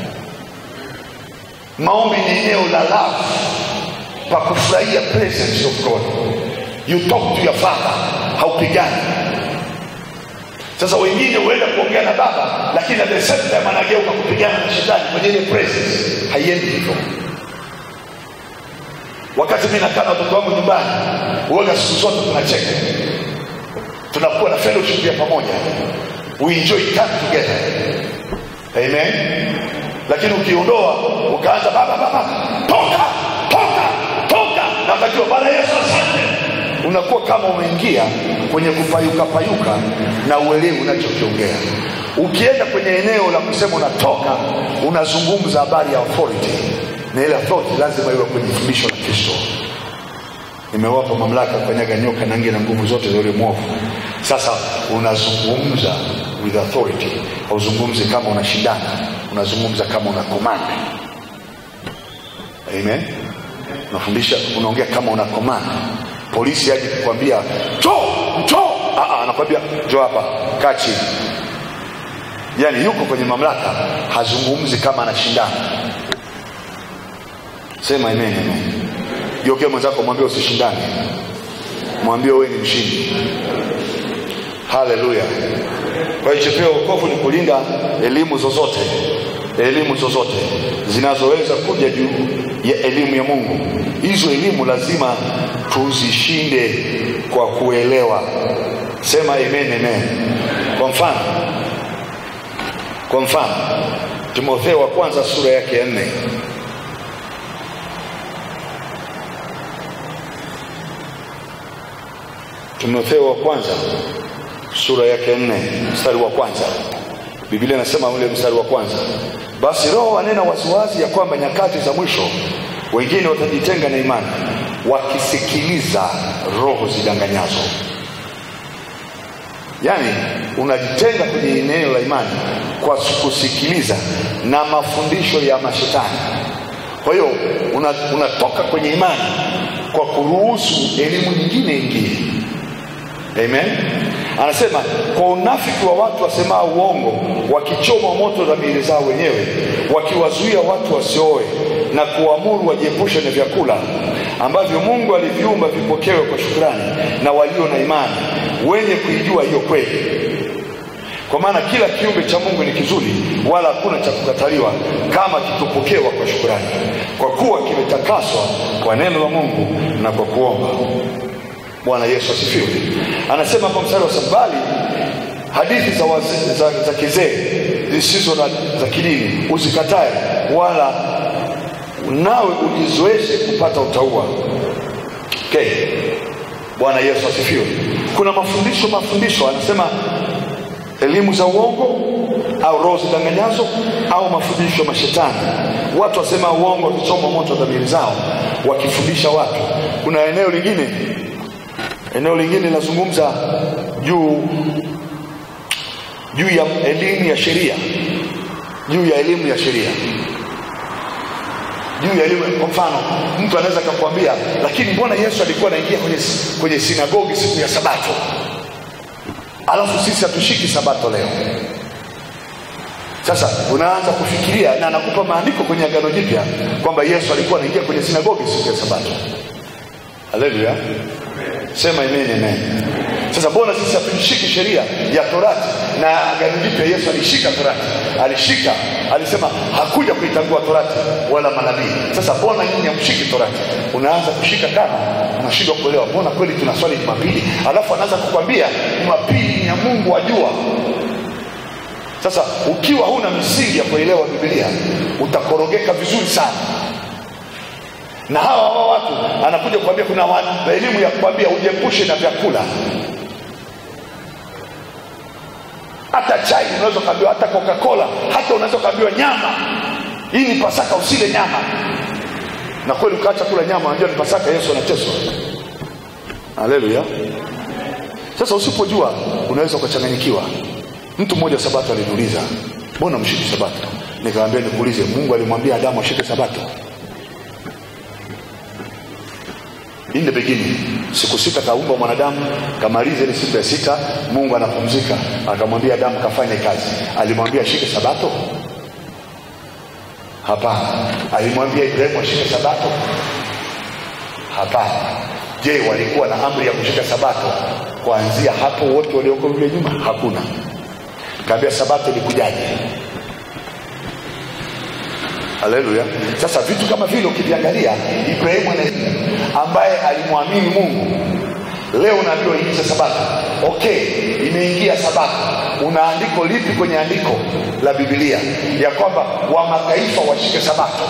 Maombi ni eneo la love, pa kufurahia presence of God. You talk to your father, haupigani. Sasa wengine huenda kuongea na baba, lakini at the same time anageuka kupigana na shetani kwenye ile presence. Haiendi hivyo. Wakati mimi nakaa na watoto wangu nyumbani, huaga siku zote tunacheka, tunakuwa na fellowship ya pamoja. We enjoy time together. Amen. Lakini ukiondoa ukaanza baba toka na wakati Bwana Yesu asante, unakuwa kama umeingia kwenye kupayuka na uelewi unachokiongea. Ukienda kwenye eneo la kusema unatoka, unazungumza habari ya authority, na ile authority lazima iwe kwenye fundisho la Kristo. Nimewapa mamlaka kukanyaga nyoka na nge na nguvu zote za yule mwovu. Sasa unazungumza with authority. Hauzungumzi kama unashindana, unazungumza kama una command. Amen. Unafundisha, unaongea kama una command. Polisi haji kukwambia njoo, anakuambia njoo hapa, kaa chini. Yani yuko kwenye mamlaka, hazungumzi kama anashindana. Sema amen. Yoke mwenzako mwambie usishindane, mwambie wewe ni mshindi. Haleluya. Kwa hiyo chepeo wokovu ni kulinda elimu zozote zinazoweza kuja juu ya elimu ya Mungu. Hizo elimu lazima tuzishinde kwa kuelewa. Sema amen. Kwa mfano Timotheo wa kwanza sura yake ya 4. Timotheo wa kwanza sura yake 4 mstari wa kwanza. Biblia inasema ule mstari wa kwanza, basi Roho anena waziwazi ya kwamba nyakati za mwisho wengine watajitenga na imani, wakisikiliza roho zidanganyazo. Yani unajitenga kwenye eneo la imani kwa kusikiliza na mafundisho ya mashetani. Kwa hiyo unatoka kwenye imani kwa kuruhusu elimu nyingine ingie. Amen. Anasema kwa unafiki wa watu wasemao uongo, wakichoma moto dhamiri zao wenyewe, wakiwazuia watu wasioe na kuamuru wajiepushe na vyakula ambavyo Mungu aliviumba vipokewe kwa shukrani na walio na imani, wenye kuijua hiyo kweli. Kwa maana kila kiumbe cha Mungu ni kizuri, wala hakuna cha kukataliwa kama kitupokewa kwa shukrani, kwa kuwa kimetakaswa kwa neno la Mungu na kwa kuomba. Bwana Yesu asifiwe. Anasema kwa mstari wa 7, hadithi za kizee zisizo za kidini usikatae, wala nawe ujizoeshe kupata utauwa. Okay. Bwana Yesu asifiwe. Kuna mafundisho anasema elimu za uongo au roho zidanganyazo au mafundisho mashetani. Watu wasema uongo, wakichoma moto dhamiri zao wakifundisha watu. Kuna eneo lingine linazungumza juu ya elimu ya sheria. Kwa mfano mtu anaweza kukwambia, lakini mbona Yesu alikuwa anaingia kwenye sinagogi siku ya Sabato, alafu sisi hatushiki Sabato leo? Sasa unaanza kufikiria, na anakupa maandiko kwenye Agano Jipya kwamba Yesu alikuwa anaingia kwenye sinagogi siku ya Sabato. Haleluya. Sema amen. Sasa mbona sisi hatushiki sheria ya Torati? Na Agano Jipya Yesu alishika Torati. Alisema hakuja kuitangua Torati wala manabii. Sasa mbona nyinyi hamshiki Torati? Unaanza kushika kama unashindwa kuelewa. Mbona kweli tunaswali Jumapili, alafu anaanza kukwambia Jumapili ni ya Mungu ajua. Sasa ukiwa huna misingi ya kuelewa Biblia, utakorogeka vizuri sana. Na hawa watu anakuja kukwambia, kuna elimu ya kukwambia ujiepushe na vyakula. Hata chai unaweza kuambiwa, hata Coca-Cola, hata unaweza kuambiwa nyama. Hii ni Pasaka, usile nyama. Na kweli ukaacha kula nyama, unajua ni Pasaka, Yesu anateswa. Haleluya. Sasa usipojua unaweza ukachanganyikiwa. Mtu mmoja Sabato aliniuliza, mbona mshiki Sabato? Nikamwambia nikuulize, Mungu alimwambia Adamu ashike Sabato? In the beginning, siku 6 kaumba mwanadamu, kamaliza ile siku ya 6, Mungu anapumzika, akamwambia Adamu kafanye kazi. Alimwambia ashike Sabato? Hapana. Alimwambia Ibrahimu ashike Sabato? Hapana. Je, walikuwa na amri ya kushika Sabato kuanzia hapo wote walioko kule nyuma? Hakuna. Kaambia Sabato ilikujaje? Haleluya. Sasa vitu kama vile ukiviangalia, Ibrahimu ambaye alimwamini Mungu, Leo unaambiwa ingiza sabato. Okay, imeingia sabato. Una andiko lipi kwenye andiko la Biblia ya kwamba wa mataifa washike sabato?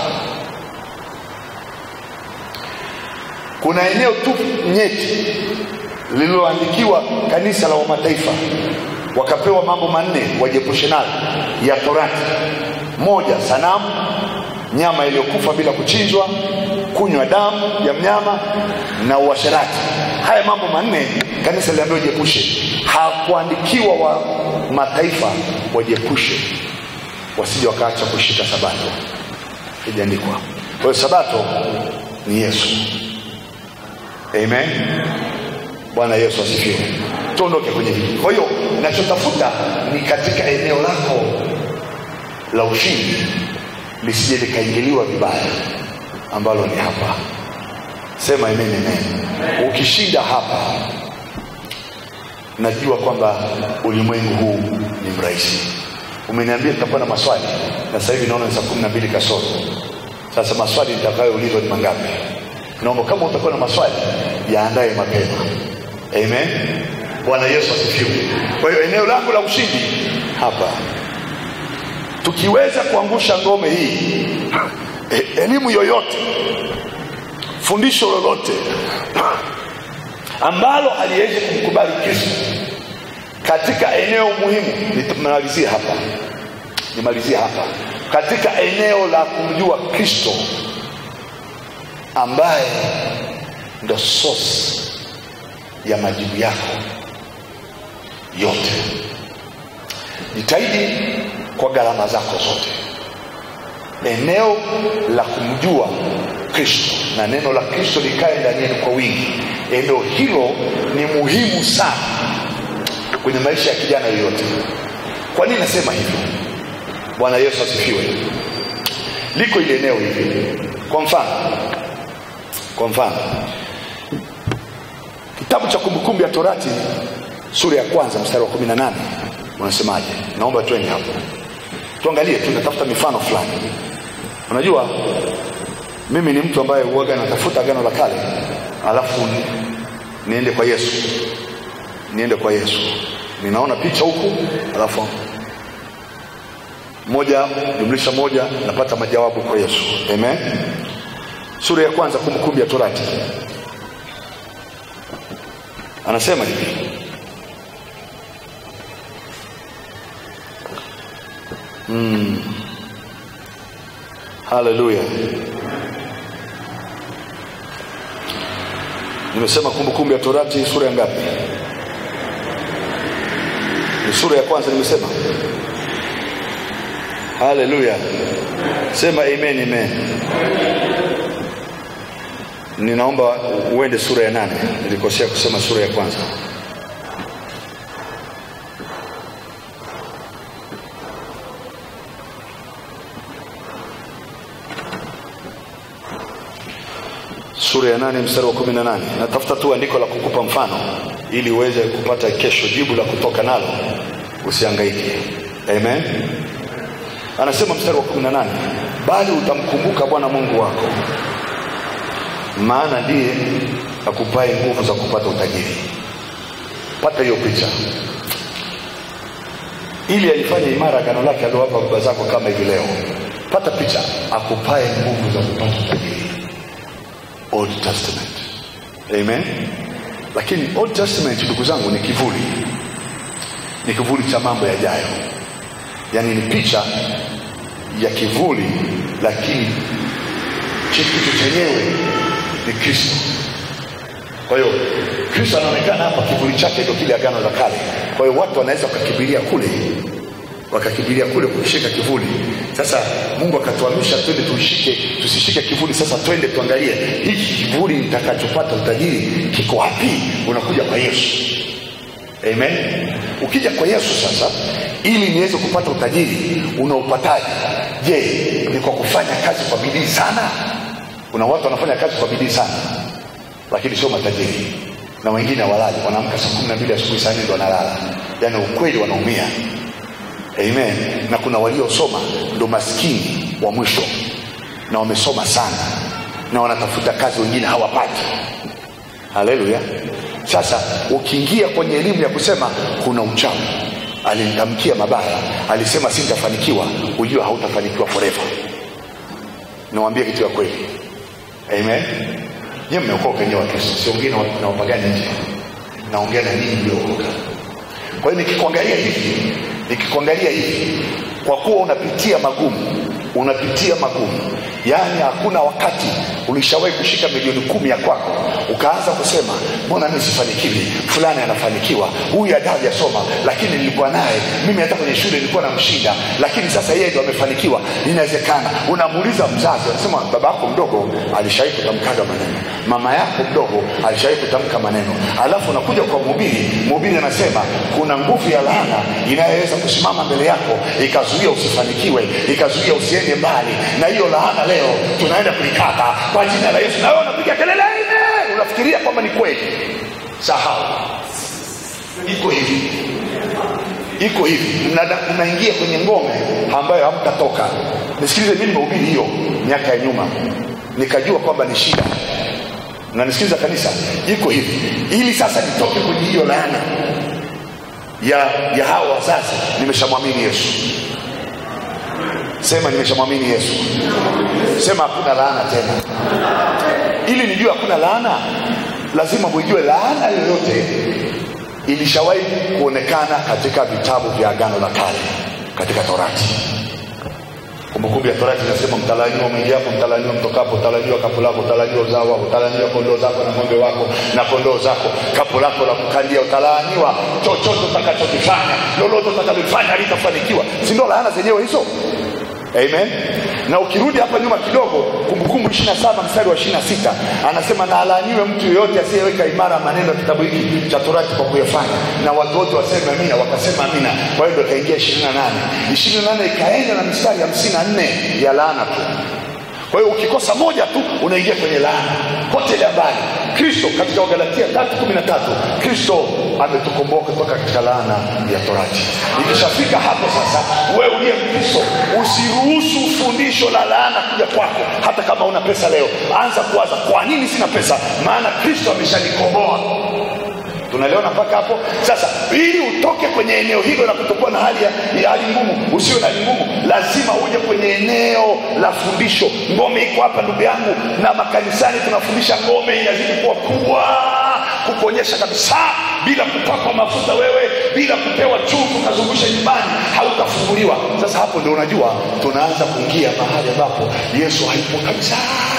Kuna eneo tu nyeti lililoandikiwa kanisa la wa mataifa, wakapewa mambo manne wajiepushe nayo ya Torati. Moja, sanamu, nyama iliyokufa bila kuchinjwa, kunywa damu ya mnyama na uasherati. Haya mambo manne kanisa liliambiwa jiepushe. Hakuandikiwa wa mataifa wajiepushe wasije wakaacha kushika sabato. Ijaandikwa. Kwa hiyo sabato ni Yesu. Amen. Bwana Yesu asifiwe. Tuondoke kwenye hili. Kwa hiyo ninachotafuta ni katika eneo lako la ushindi lisije likaingiliwa vibaya, ambalo ni hapa. Sema amen, amen. Ukishinda hapa, najua kwamba ulimwengu huu ni mrahisi. Umeniambia tutakuwa na maswali, na sasa hivi naona ni saa 12 kasoro. Sasa maswali nitakayoulizwa ni mangapi? Naomba kama utakuwa na maswali yaandae mapema. Amen. Bwana Yesu asifiwe. Kwa hiyo eneo langu la ushindi hapa. Tukiweza kuangusha ngome hii, elimu yoyote, fundisho lolote ambalo haliwezi kumkubali Kristo katika eneo muhimu, nimalizie hapa katika eneo la kumjua Kristo ambaye ndo source ya majibu yako yote. Jitahidi kwa gharama zako zote. Eneo la kumjua Kristo na neno la Kristo likae ndani yenu kwa wingi. Eneo hilo ni muhimu sana kwenye maisha ya kijana yoyote. Kwa nini nasema hivyo? Bwana Yesu asifiwe. Liko ile eneo hivi. Kwa mfano kitabu cha Kumbukumbu ya Torati sura ya 1 mstari wa 18 unasemaje? Naomba tuende hapo. Tuangalie, tunatafuta mifano fulani. Unajua mimi ni mtu ambaye huaga natafuta agano la kale alafu niende kwa Yesu. Ninaona picha huku alafu 1+1 napata majawabu kwa Yesu. Amen. Sura ya 1 Kumbukumbu ya Torati anasema hivi. Hallelujah. Nimesema Kumbukumbu ya Torati sura ya ngapi? Ni sura ya 1 nimesema. Hallelujah. Sema amen, amen. Ninaomba uende sura ya 8. Nilikosea kusema sura ya 1. Sura ya 8 mstari wa 18. Natafuta tu andiko la kukupa mfano ili uweze kupata kesho jibu la kutoka nalo, usihangaike. Amen. Anasema mstari wa 18, bali utamkumbuka Bwana Mungu wako, maana ndiye akupaye nguvu za kupata utajiri. Pata hiyo picha. Ili alifanye imara agano lake aliyowapa baba zako kama hivi leo. Pata picha, akupaye nguvu za kupata utajiri. Old Testament. Amen. Lakini Old Testament ndugu zangu ni kivuli. Ni kivuli cha mambo yajayo. Yaani ni picha ya kivuli, lakini kitu chenyewe ni Kristo. Kwa hiyo Kristo anaonekana hapa, kivuli chake ndio kile agano la kale. Kwa hiyo watu wanaweza wakakimbilia kule kushika kivuli. Sasa Mungu akatuamisha twende tusishike kivuli. Sasa twende tuangalie hiki kivuli nitakachopata utajiri kiko wapi. Unakuja kwa Yesu. Amen. Ukija kwa Yesu sasa, ili niweze kupata utajiri, unaupataje? Je, ni kwa kufanya kazi kwa bidii sana? Kuna watu wanafanya kazi kwa bidii sana lakini sio matajiri, na wengine hawalali, wanaamka saa 12 asubuhi, saa 4 ndo wanalala. Yaani ukweli wanaumia. Amen. Na kuna waliosoma ndo maskini wa mwisho, na wamesoma sana na wanatafuta kazi, wengine hawapati. Haleluya. Sasa ukiingia kwenye elimu ya kusema kuna uchawi, alinitamkia mabaya, alisema sitafanikiwa, ujue hautafanikiwa forever. Nawaambia kitu ya kweli. Amen. Nyinyi mmeokoka wenyewe watu, siongee na wapagani nje. Naongea na ninyi mliokoka. Kwa hiyo nikikuangalia hivi, kwa kuwa unapitia magumu, yani hakuna wakati ulishawahi kushika milioni 10 ya kwako ukaanza kusema mbona mimi sifanikiwi, fulani anafanikiwa, huyu hajasoma lakini nilikuwa naye, mimi hata kwenye shule nilikuwa namshinda lakini sasa yeye ndio amefanikiwa, inawezekana. Unamuuliza mzazi, anasema baba yako mdogo alishawahi kutamka maneno, mama yako mdogo alishawahi kutamka maneno, alafu unakuja kwa mhubiri anasema kuna nguvu ya laana inayoweza kusimama mbele yako ikazuia usifanikiwe, ikazuia usiende mbali, na hiyo laana leo tunaenda kulikata kwa jina la Yesu. Na wewe unapiga kelele amen, unafikiria kwamba ni kweli. Sahau. Iko hivi mnaingia kwenye ngome ambayo hamtatoka. Nisikilize, mimi nimehubiri hiyo miaka ya nyuma, nikajua kwamba ni shida. Na nisikiliza kanisa, iko hivi, ili sasa nitoke kwenye hiyo laana ya hao wazazi, nimeshamwamini Yesu. Sema nimeshamwamini Yesu. Sema hakuna laana tena. Ili nijue hakuna laana, lazima mjue laana yoyote ilishawahi kuonekana katika vitabu vya Agano la Kale, katika Torati. Kumbukumbu ya Torati inasema mtalaniwa mwingiapo, mtalaniwa mtokapo, mtalaniwa kapu lako, mtalaniwa uzao wako, mtalaniwa kondoo zako na ng'ombe wako na kondoo zako, kapu lako la kukandia utalaniwa, chochote utakachokifanya, lolote utakalofanya halitafanikiwa. Si ndio laana zenyewe hizo? Amen. Na ukirudi hapa nyuma kidogo, Kumbukumbu 27 mstari wa 26, anasema na alaaniwe mtu yeyote asiyeweka imara maneno ya kitabu hiki cha Torati kwa kuyafanya. Na watu wote waseme amina, wakasema amina. Kwa hiyo ikaingia 28 ikaenda na mstari 54 ya laana tu. Kwa hiyo ukikosa moja tu unaingia kwenye laana. Pote ile habari, Kristo katika Wagalatia 3:13, Kristo ametukomboa kutoka katika laana ya Torati. Ikishafika hapo sasa, wewe uliye Mkristo usiruhusu fundisho la laana kuja kwako. Hata kama una pesa leo, anza kuwaza, kwa nini sina pesa? Maana Kristo ameshanikomboa. Tunaelewana mpaka hapo? Sasa ili utoke kwenye eneo hilo la kutokuwa na hali ngumu, usio na ngumu, lazima uje kwenye eneo la fundisho. Ngome iko hapa ndugu yangu, na makanisani tunafundisha ngome inazidi kuwa kubwa, kukuonyesha kabisa bila kupakwa mafuta wewe, bila kupewa chungu kazungusha nyumbani, hautafunguliwa. Sasa hapo ndio unajua tunaanza kuingia mahali ambapo Yesu hayupo kabisa.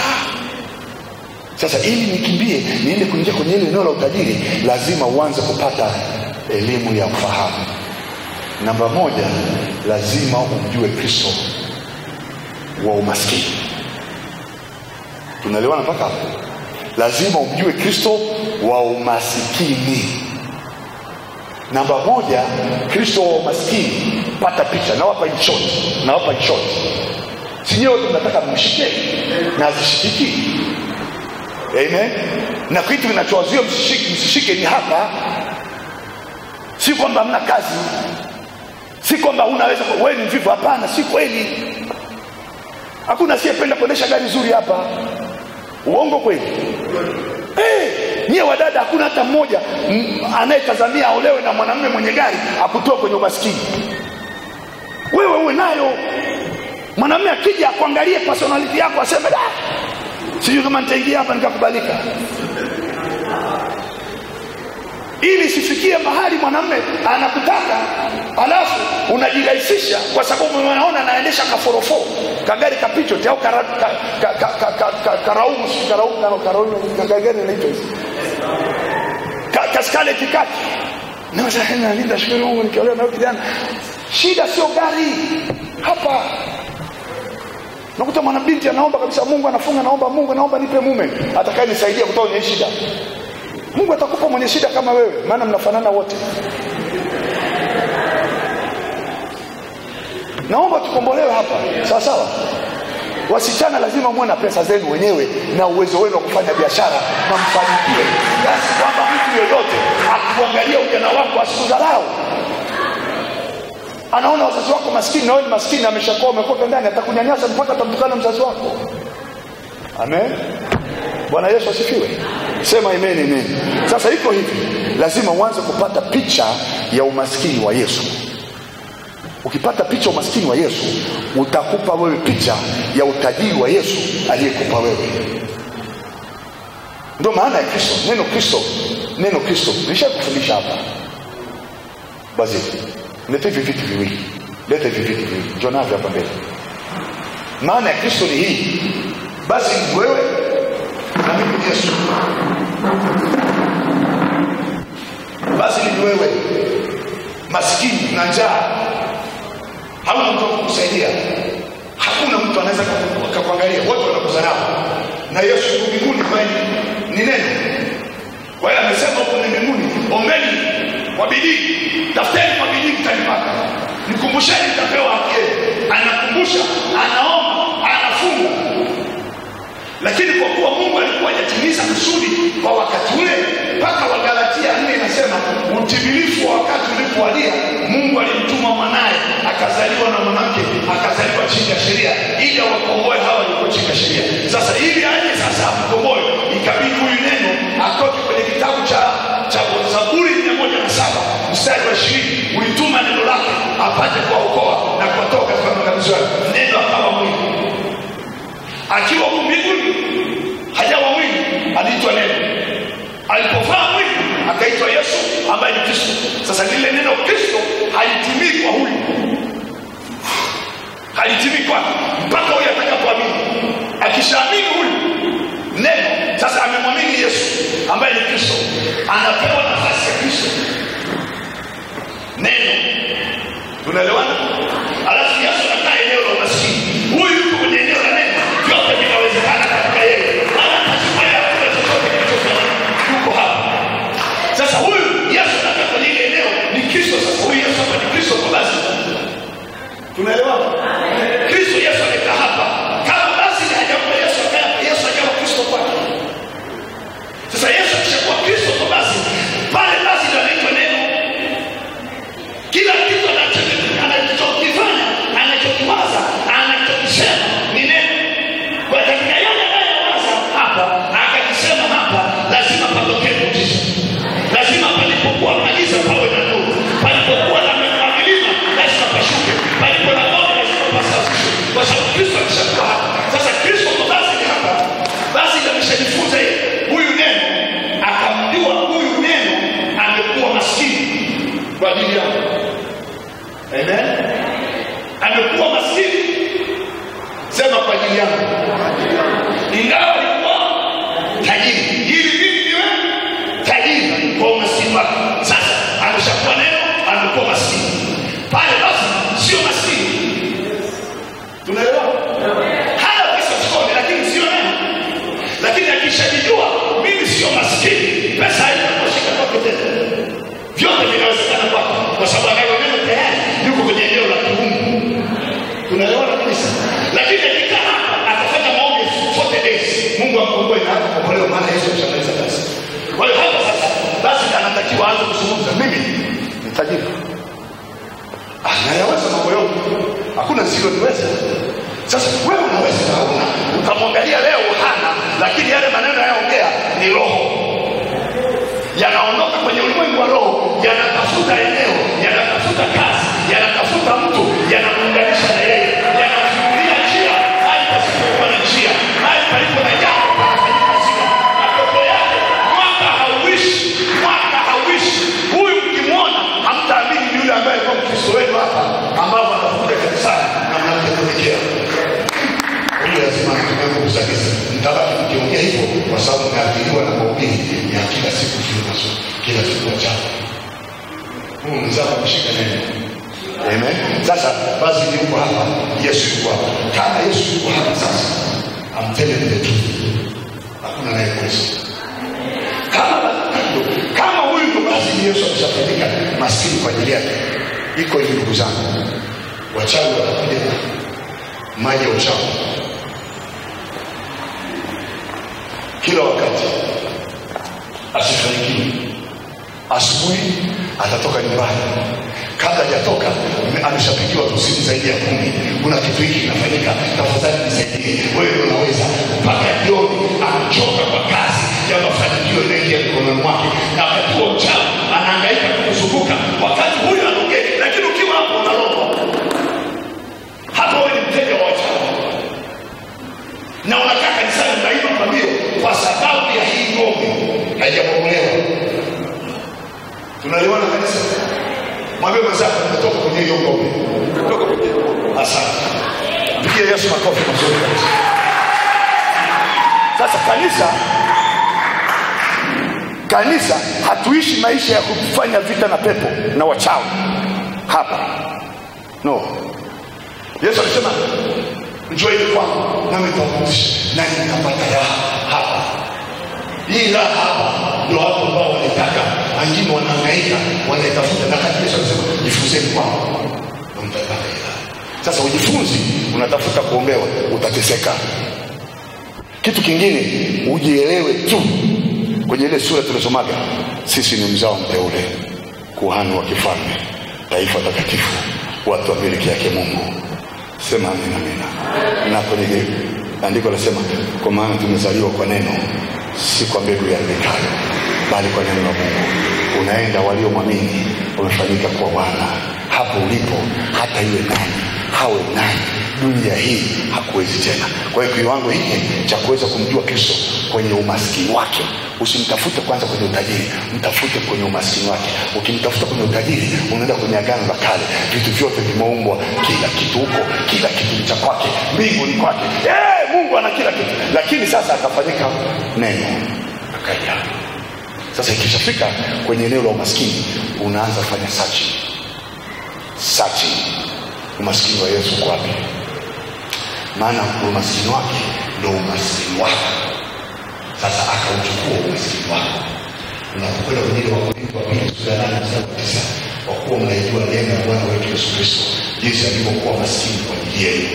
Sasa ili nikimbie niende kuingia kwenye ile eneo la utajiri, lazima uanze kupata elimu ya ufahamu. Namba 1, lazima umjue Kristo wa umaskini. Tunaelewana mpaka hapo? Lazima umjue Kristo wa umaskini. Namba 1, Kristo wa umaskini. Pata picha, nawapa in short. Sinyewe tunataka mshike na zishikiki. Amen. Na kitu kinachowazuia msishike ni hapa. Si kwamba hamna kazi, si kwamba unaweza wewe ni mvivu, hapana, si kweli. Hakuna asiyependa kuendesha gari nzuri hapa. Uongo kweli? Nyie wadada, hakuna hata mmoja anayetazamia aolewe na mwanamume mwenye gari akutoa kwenye umaskini. Wewe uwe nayo. Mwanamume akija kuangalia personality yako aseme sijui kama nitaingia hapa nikakubalika. Ili sifikie mahali mwanamume anakutaka alafu unajirahisisha kwa sababu unaona anaendesha kaforofo, kagari kapicho au karaumu kagari inaitwa hizo kaskale kikaki. Na sasa naenda shule Mungu nikiolewa na kijana. Shida sio gari hapa. Nakuta mwanabinti anaomba kabisa, Mungu anafunga, naomba nipe mume atakayenisaidia kutoa kwenye shida. Mungu atakupa mwenye shida kama wewe, maana mnafanana wote. Naomba tukombolewe hapa. Sawa sawa. Wasichana lazima muwe na pesa zenu wenyewe na uwezo wenu wa kufanya biashara na mfanikiwe. Basi kwamba mtu yoyote akikuangalia ujana wako asikudharau. Anaona wazazi wako maskini na wewe ni maskini, ameshakuwa umekuwa ndani, atakunyanyasa mpaka atamtukana mzazi wako. Amen. Bwana Yesu asifiwe. Sema amen, amen. Sasa iko hivi, lazima uanze kupata picha ya umaskini wa Yesu. Ukipata picha ya umaskini wa Yesu, utakupa wewe picha ya utajiri wa Yesu aliyekupa wewe. Ndio maana ya Kristo, neno Kristo. Nishakufundisha hapa. Basi leta hivi vitu viwili. Jonathan hapa mbele. Maana ya Kristo ni hii. Basi wewe na mimi Yesu. Basi ni wewe maskini na njaa, hauna mtu kukusaidia, hakuna mtu anaweza kukuangalia, wote wanakudharau. Na Yesu mbinguni kwani ni neno. Kwa hiyo amesema huko mbinguni, ombeni kwa bidii, tafuteni kwa bidii mtanipata, nikumbusheni mtapewa haki. Anakumbusha, anaomba, anafunga. Lakini kwa kuwa Mungu alikuwa hajatimiza kusudi kwa wakati ule, mpaka Wagalatia 4 inasema utimilifu wa wakati ulipowadia, Mungu alimtuma mwanae, akazaliwa na mwanamke, akazaliwa chini ya sheria, ili awakomboe hawa walikuwa chini ya sheria. Sasa ili aje sasa akomboe, ikabidi huyu neno atoke kwenye kitabu cha Zaburi 107 mstari wa 20, ulituma neno lake apate kuwaokoa na kuwatoa katika maangamizo yao. Neno akawa mwili. Akiwa mbinguni hajawa mwili, aliitwa neno. Alipofaa mwili akaitwa Yesu ambaye ni Kristo. Sasa lile neno Kristo halitimii kwa huyu, halitimii kwa mpaka huyu atakapoamini. Akishaamini huyu neno, sasa amemwamini Yesu ambaye ni Kristo, anapewa nafasi ya Kristo. Neno, tunaelewana? Alafu Yesu anakaa eneo la umaskini, huyu yuko kwenye eneo la neno. Vyote vinawezekana katika yeye. Anataka kule chochote kilichofanya yuko hapa. Sasa huyu Yesu anakaa kwenye ile eneo ni Kristo. Sasa huyu Yesu hapa ni Kristo kwa basi. Tunaelewana? Kristo Yesu amekaa hapa. Kama basi hajakuwa Yesu akaa, Yesu hajawa Kristo kwake. Sasa Yesu akishakuwa Kristo kwa basi, pale basi ndio anaitwa neno. Kila kitu anachokifanya, anachokiwaza, anachokisema ni neno. Kwa katika yale anayowaza hapa, akakisema hapa, lazima patokee muujiza. Lazima palipokuwa na giza pawe na nuru. Palipokuwa na milima lazima pashuke. Palipo na moto lazima pasafishwe. Kwa sababu Kristo ameshakuwa hapa. Sasa Kristo kwa basi ni hapa. Basi ameshajifunza yeye. Huyu neno akamjua, huyu neno amekuwa maskini kwa ajili yako. Amen. Amekuwa maskini, sema kwa ajili yangu. Ingawa alikuwa tajiri, ili mimi niwe tajiri kwa umaskini wake. Sasa ameshakuwa neno, amekuwa maskini. Pale basi sio maskini. Tunaelewa? Hana pesa mfukoni, lakini sio neno. Lakini akishajijua mimi sio maskini, pesa haitakoshika kwake tena. Vyote vinawezekana kwake, kwa sababu anayo neno tayari, yuko kwenye eneo la kiungu. Tunaelewana kabisa? Lakini akikaa hapa atafanya maombi 40 days, Mungu amkomboe na kukombolewa, maana Yesu ameshamaliza kazi. Kwa hiyo hapa sasa basi anatakiwa aanze kuzungumza, mimi ni tajiri. Anayaweza mambo yote. Hakuna nisiloweza. Sasa wewe unaweza hauna. Utamwangalia leo hana, lakini yale maneno yanayoongea ni roho. Yanaondoka kwenye ulimwengu wa roho, yanatafuta eneo, yanatafuta kazi, yanatafuta mtu, yanamuunganisha na yeye, yanafungulia njia, hadi pasipokuwa na njia, hadi palipo na jambo panafanyika zima. Matokeo yake mwaka hauishi. Huyu mkimwona hamtaamini ni yule ambaye kwa Kristo wenu hapa, ambao wanakuja kanisani na mnamtumikia. Huyu lazima anatumia nguvu za giza. Mtabaki mkiongea hivyo kwa sababu mmeathiriwa na mahubiri ya kila siku tunazo, kila siku ajabu. Mungu mzao kushika neno. Amen. Sasa basi yuko hapa, Yesu yuko hapa. Kama Yesu yuko hapa sasa, amtende mtu. Hakuna naye kuweza. Kama huyu ndo basi Yesu ameshafanyika maskini kwa ajili yake. Iko hivi ndugu zangu. Wachawi wanakuja maji ya uchawi kila wakati. Asifanikiwe. Asubuhi atatoka nyumbani, kabla hajatoka ameshapigiwa tu simu zaidi ya 10. Kuna kitu hiki kinafanyika, tafadhali nisaidie. Wewe unaweza. Mpaka jioni anachoka kwa kazi ya mafanikio Tunaelewana kanisa? Mwambie mwenzako umetoka kwenye hiyo ngome. Umetoka kwenye. Asante. Pigia Yesu makofi mazuri kabisa. Sasa kanisa hatuishi maisha ya kufanya vita na pepo na wachawi hapa. No. Yesu alisema njoeni kwangu nami nitawapumzisha na nikapata raha hapa. Hii raha hapa ndio watu ambao wanataka, wengine wanahangaika, wanatafuta, na kati Yesu alisema jifunzeni kwangu na mtapata raha. Sasa ujifunzi, unatafuta kuombewa, utateseka. Kitu kingine ujielewe tu. Kwenye ile sura tulisomaga, sisi ni mzao mteule, kuhani wa kifalme, taifa takatifu, watu wa miliki yake Mungu. Sema amina amina. Na kwenye andiko linasema kwa maana tumezaliwa kwa neno, si kwa mbegu ya mbekano, bali kwa neno la Mungu. Unaenda waliomwamini wamefanyika kwa wana. Hapo ulipo hata iwe nani, hawe nani, dunia hii hakuwezi tena. Kwa hiyo kiwango hiki cha kuweza kumjua Kristo kwenye umaskini wake, usimtafute kwanza kwenye utajiri, mtafute kwenye umaskini wake. Ukimtafuta kwenye utajiri, unaenda kwenye agano la kale. Vitu vyote vimeumbwa, kila kitu huko, kila kitu ni cha kwake, mbingu ni kwake. Mungu ana kila kitu. Lakini sasa akafanyika neno, akaja. Sasa ikishafika kwenye eneo la umaskini, unaanza kufanya searching. Umaskini wa Yesu kwa wapi? Maana umaskini wake ndio umaskini wako. Sasa akauchukua umaskini wako. Unapokwenda kwenye ile Wakorintho wa pili sura ya 8:9, kwa kuwa mnaijua neema ya Bwana wetu Yesu Kristo, jinsi alivyokuwa maskini kwa ajili yenu.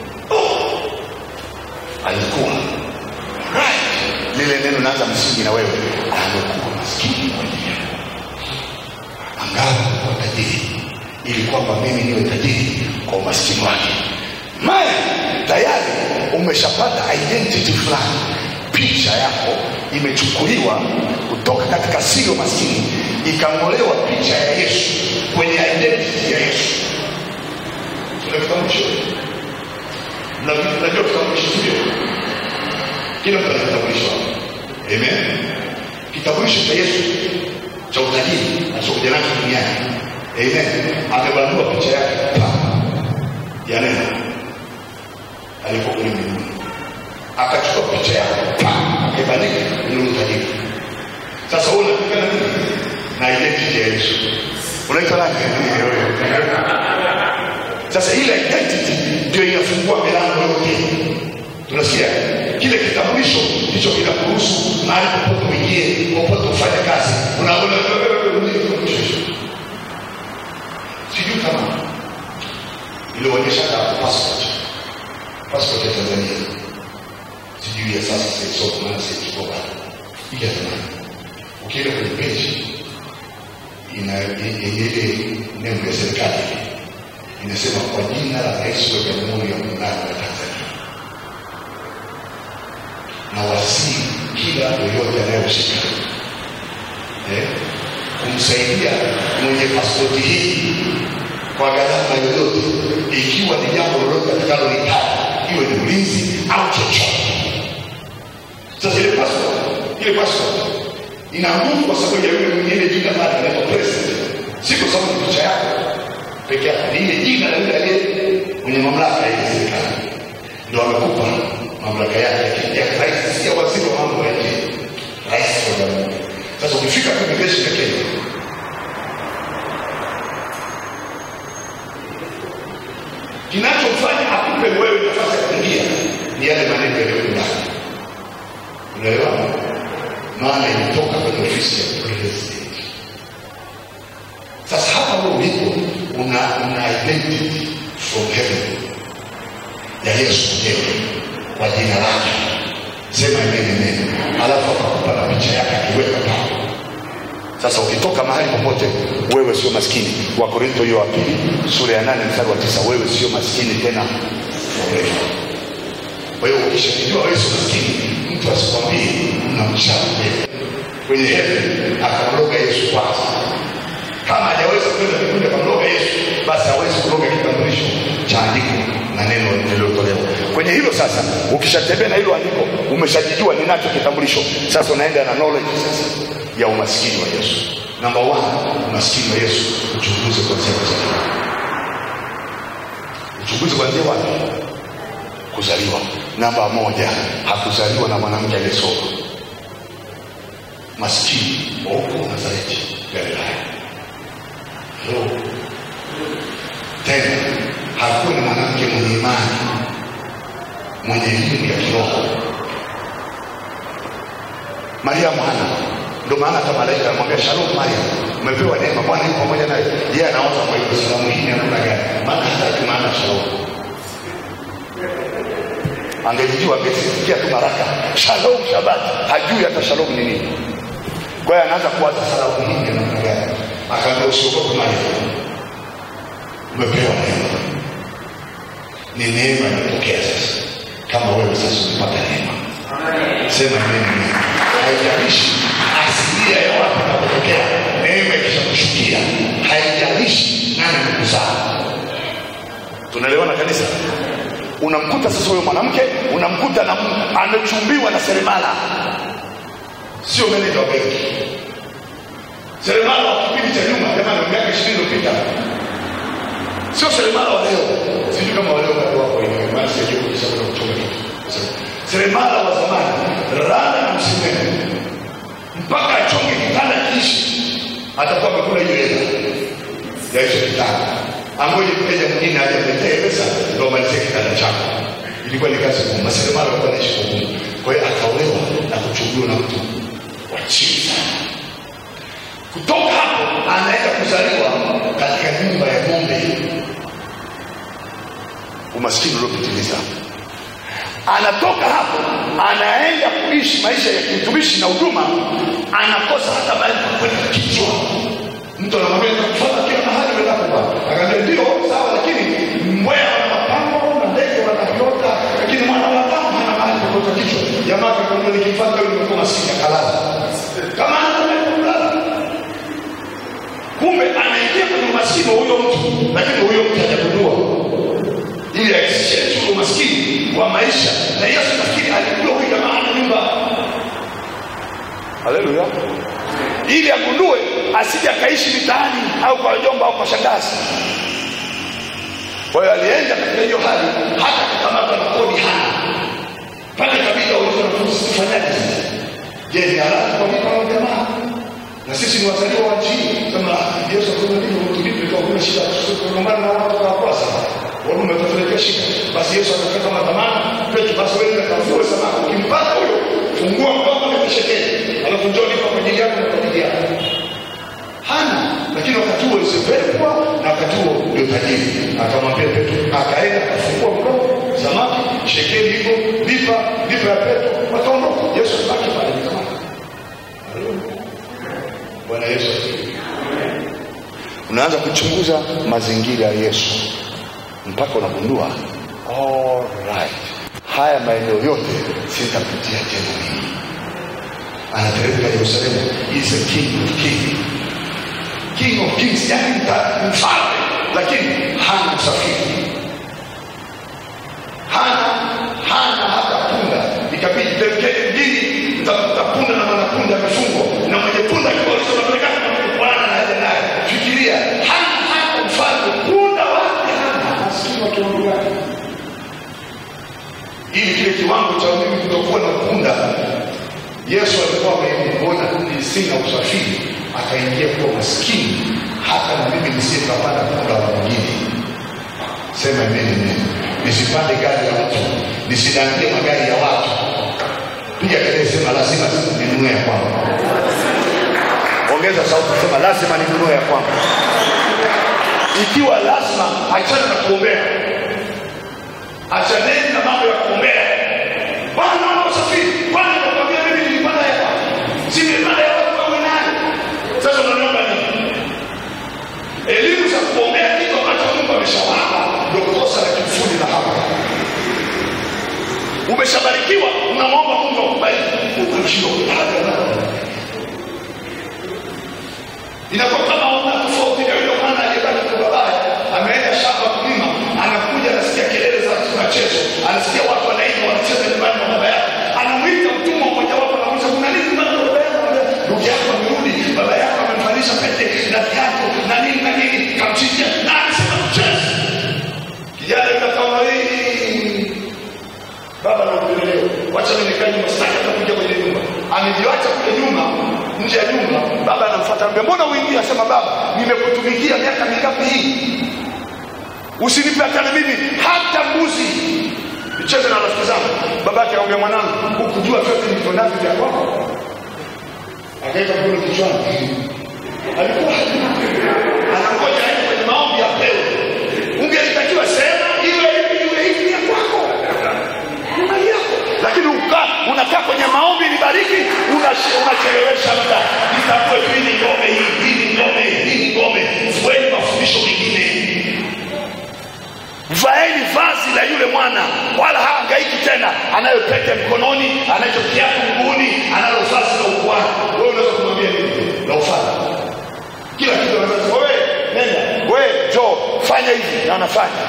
Alikuwa right. Lile neno naanza msingi na wewe, amekuwa maskini kwa ajili yako. Angalau kwa tajiri, ili kwamba mimi niwe tajiri kwa umaskini wake. Maana tayari umeshapata identity fulani. Picha yako imechukuliwa kutoka katika sio maskini, ikangolewa picha ya Yesu kwenye identity ya Yesu. Tunakitambulisha. Najua kitambulisho sio. Kila mtu anakitambulisha. Amen. Kitambulisho cha Yesu cha utajiri alichokuja nacho duniani. Amen. Amebandua picha yake ya neno alipokuwa mbinguni. Akachukua picha yake akabandika ile utajiri. Sasa wewe unapigana nini na identity ya Yesu? Unaitwa nani? Sasa ile identity ndio inafungua milango yote. Tunasikia kile kitambulisho ndicho kinakuruhusu mahali popote uingie, popote ufanye kazi. Unaona sijui kama ile onyesha passport ya Tanzania. Sijui ya sasa sio kama sisi tuko hapa. Ile ukienda kwenye page ina neno ya serikali inasema kwa jina la Rais wa Jamhuri ya Muungano wa Tanzania. Na wasi kila yoyote anayehusika kumsaidia mwenye pasipoti hii kwa gharama yoyote, ikiwa ni jambo lolote atakalohitaji, iwe ni ulinzi au chochote. Sasa ile passport ina nguvu kwa sababu ya yule mwenye jina lake anaitwa president. Si kwa sababu ni picha yako pekee yake, ile jina la yule aliye mwenye mamlaka ya serikali ndio amekupa mamlaka yake ya rais, si waziri wa mambo ya nje, rais wa jamhuri. Sasa ukifika kwenye jeshi la Kenya, kinachofanya akupe wewe nafasi ya kuingia ni yale maneno yaliyokuwa. Unaelewa? Maana inatoka kwenye ofisi ya president. Sasa hapa wewe ulipo una identity from heaven ya Yesu mwenyewe kwa jina lake. Sema amen. Alafu akakupa na picha yake akiweka pale. Sasa ukitoka mahali popote, wewe sio maskini. Wakorintho hiyo pili sura ya 8:9, wewe sio maskini tena. Wewe ukishajua wewe sio maskini, mtu asikwambie unamshauri kwenye heaven akaroga Yesu kwanza. Kama hajaweza kwenda mbinguni akamroga Yesu, basi hawezi kuroga kitambulisho cha andiko na neno lililotolewa. Kwenye hilo sasa, ukishatembea na hilo andiko, umeshajijua ninacho kitambulisho. Sasa unaenda na knowledge sasa ya umaskini wa Yesu. Number 1, umaskini wa Yesu uchunguze kuanzia kuzaliwa. Uchunguze kuanzia wapi? Kuzaliwa. Namba 1, hakuzaliwa na mwanamke aliyesoma. Maskini huko Nazareti, Galilaya. Tena hakuwa ni mwanamke mwenye imani, mwenye elimu ya kiroho. Maria mwana, ndio maana hata malaika anamwambia Shalom Maria, umepewa neema, Bwana yuko pamoja nawe. Yeye anaanza kwa hiyo salamu hii namna gani? Maana hata maana Shalom. Angejua angesikia tu baraka, Shalom Shabbat, hajui hata Shalom ni nini. Kwa hiyo anaanza kuanza salamu hii namna gani? Akaambia usiogope Maria, umepewa neema. Ni neema inatokea sasa. Kama wewe sasa umepata neema, sema amen. Haijalishi asilia ya wapi inatokea, neema ikishakushukia, haijalishi nani amekuzaa. Tunaelewana kanisa? Unamkuta sasa huyo mwanamke, unamkuta na amechumbiwa na seremala. Sio meneja wa benki. Seremala wa kipindi cha nyuma, jamani, miaka 20 iliyopita. Sio seremala wa leo. Sijui kama wale wako hivi, maana sijui kusema kutoka hivi. Seremala wa zamani, rana na msimeno. Mpaka achonge kitanda kishi, atakuwa amekula hiyo hela ya hicho kitanda. Angoje mteja mwingine aje aletee pesa ndio malizie kitanda chako. Ilikuwa ni kazi ngumu. Seremala walikuwa wanaishi kwa ngumu. Kwa hiyo akaolewa na kuchunguliwa na mtu wa chini sana. Kutoka hapo anaenda kuzaliwa katika nyumba ya ng'ombe. Umaskini uliopitiliza. Anatoka hapo anaenda kuishi maisha ya kitumishi na huduma, anakosa hata mahali pa kwenda kichwa. Mtu anamwambia kufuata kila mahali unapokuwa. Akaambia ndio sawa, lakini mbweha wana mapambo na ndege wanakiota, lakini mwana wa Adamu hana mahali pa kwenda kichwa. Jamaa akamwambia nikifuata yule mtu maskini akalala. Kama anakulala. Kumbe anaingia kwenye umaskini huyo mtu, lakini huyo mtu hajagundua. Ili aishiwe umaskini wa maisha. Na Yesu nafikiri alijua huyu jamaa ana nyumba. Haleluya. Ili agundue asije akaishi mitaani au kwa wajomba au kwa shangazi. Kwa hiyo alienda katika hiyo hali, hata kukamata na kodi hana. Pale kabisa walizonafusi kufanyaje sasa? Je, ni halali kwa nini kwa jamaa? Na sisi ni wazaliwa wa nchi. Kama Yesu akasema ndivyo mtulivu kwa kuna shida kugombana na watu kwa kosa. Wanaume watatuletea shida. Basi Yesu akakata kama dhamana, petu basi wewe kavue samaki. Ukimpata huyo, fungua mkono na kishekeli. Alafu njoo nipa kwa ajili yako na kwa ajili yako. Hana, lakini wakati huo isipelekwa na wakati huo ndio tajiri. Akamwambia Petro, akaenda kufungua mkono, samaki, shekeli hivyo, lipa ya Petro, wakaondoka. Yesu akabaki pale kama. Bwana Yesu asifiwe. Unaanza kuchunguza mazingira ya Yesu mpaka unagundua all right, haya maeneo yote sitapitia tena mimi. Anateremka Yerusalemu, is a king of kings. King of kings, yani mfalme, lakini hana usafiri. Hana hata punda. Ikabidi tembee mjini, utapunda na mwanapunda amefungwa. Na mwenye punda kibolisho anapelekana na bwana na haja naye. Fikiria, hana mfalme, punda wake hana. Maskini wa kiwango gani? Ili kile kiwango cha mimi kutokuwa na punda, Yesu alikuwa ameona sina usafiri, akaingia kwa maskini, hata na mimi nisipapanda punda wa mwingine. Sema amen. Nisipande gari ya watu, nisidandie magari ya watu. Piga kelele, sema lazima ninunue ya kwangu. Ongeza sauti, sema lazima ninunue ya kwangu. Ikiwa lazima, achana na kuombea. Achana na mambo ya kuombea. Bwana wangu usafiri, Bwana nakwambia mimi nilipanda ya kwangu. Si nilipanda ya watu kwa nani? Sasa unaomba nini? Elimu za kuombea kitu ambacho Mungu ameshawapa ndio kosa la kifundi na hapa. Umeshabarikiwa, unamwomba Mungu akubariki. Ukashindwa kupata. Inakuwa kama una tofauti na yule mwana aliyebaki kwa babaya, ameenda shamba kulima, anakuja anasikia kelele za mchezo, anasikia watu wanaimba wanacheza nyumbani mwa baba yake. Anamuita mtumwa mmoja wapo, anamuuliza kuna nini nyumbani kwa baba yako? Ndugu yako amerudi, baba yako amemfanyisha katika nyumba, sitaki kuja kwenye nyumba. Amejiacha kule nyuma, nje ya nyumba. Baba anamfuata, anambia mbona uingia? Asema baba, nimekutumikia miaka mingapi hii? Usinipe hata na mimi hata mbuzi nicheze na rafiki zangu. Babake akamwambia, mwanangu, hukujua vyote nilivyo navyo vya kwako? Akaeka mkono kichwani. Alikuwa anangoja aende kwenye maombi apewe. Ungelitakiwa sema iwe hivi ya kwako, mali yako. Lakini unakaa kwenye maombi nibariki, unachelewesha muda. Nitambue tu hii ngome, hii ngome. Fueni mafundisho mengine. Vaeni vazi la yule mwana, wala haangaiki tena. Anayo pete mkononi, anacho kiatu mguuni, analo vazi la ukuhani. Wewe unaweza kumwambia nini? La ufalme. Kila kitu anasema wewe nenda, wewe njoo fanya hivi, na anafanya.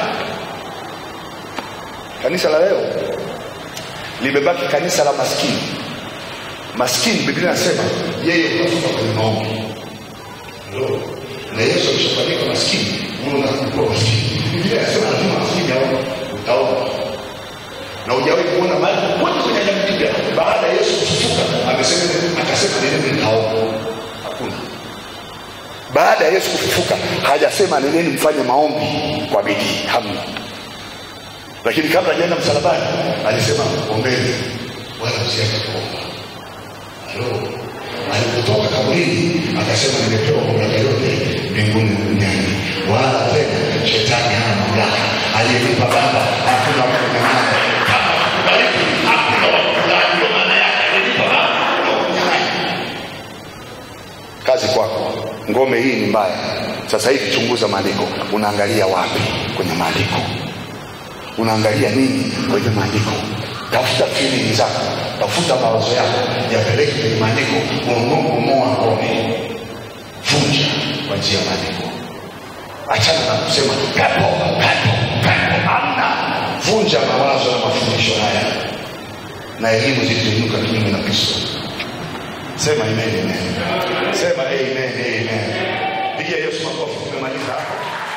Kanisa la leo limebaki kanisa la maskini. Maskini, Biblia inasema yeye utafuta kwenye maombi. Ndio. Na Yesu alishafanyika maskini, wewe unakuwa maskini. Biblia inasema lazima maskini aombe, utaomba. Na hujawahi kuona mahali popote kwenye Biblia baada ya Yesu kufufuka akasema nini nitaomba? Hakuna. Baada ya Yesu kufufuka hajasema nendeni mfanye maombi kwa bidii, hamna. Lakini kabla hajaenda msalabani alisema ombeni wala msiache kuomba. Alipotoka kaburini akasema nimepewa mamlaka yote mbinguni na duniani, wala tena shetani hana mamlaka. Aliyenipa Baba hakuna kunyang'anya. Kama kubariki hakuna wakulaji. Ndio maana yake aliyenipa Baba hakuna kunyang'anya. Kazi kwako. Ngome hii ni mbaya. Sasa hivi chunguza maandiko. Unaangalia wapi kwenye maandiko? Unaangalia nini kwenye maandiko? Tafuta feelings zako, tafuta mawazo yako, yapeleke kwenye maandiko. Uongoa ngome. Vunja kwa njia ya maandiko. Achana na kusema pepo. Amna. Vunja mawazo na mafundisho haya. Na elimu zilizoinuka kinyume na Kristo. Sema amen. Sema amen. Pigia Yesu makofi. Tumemaliza hapa.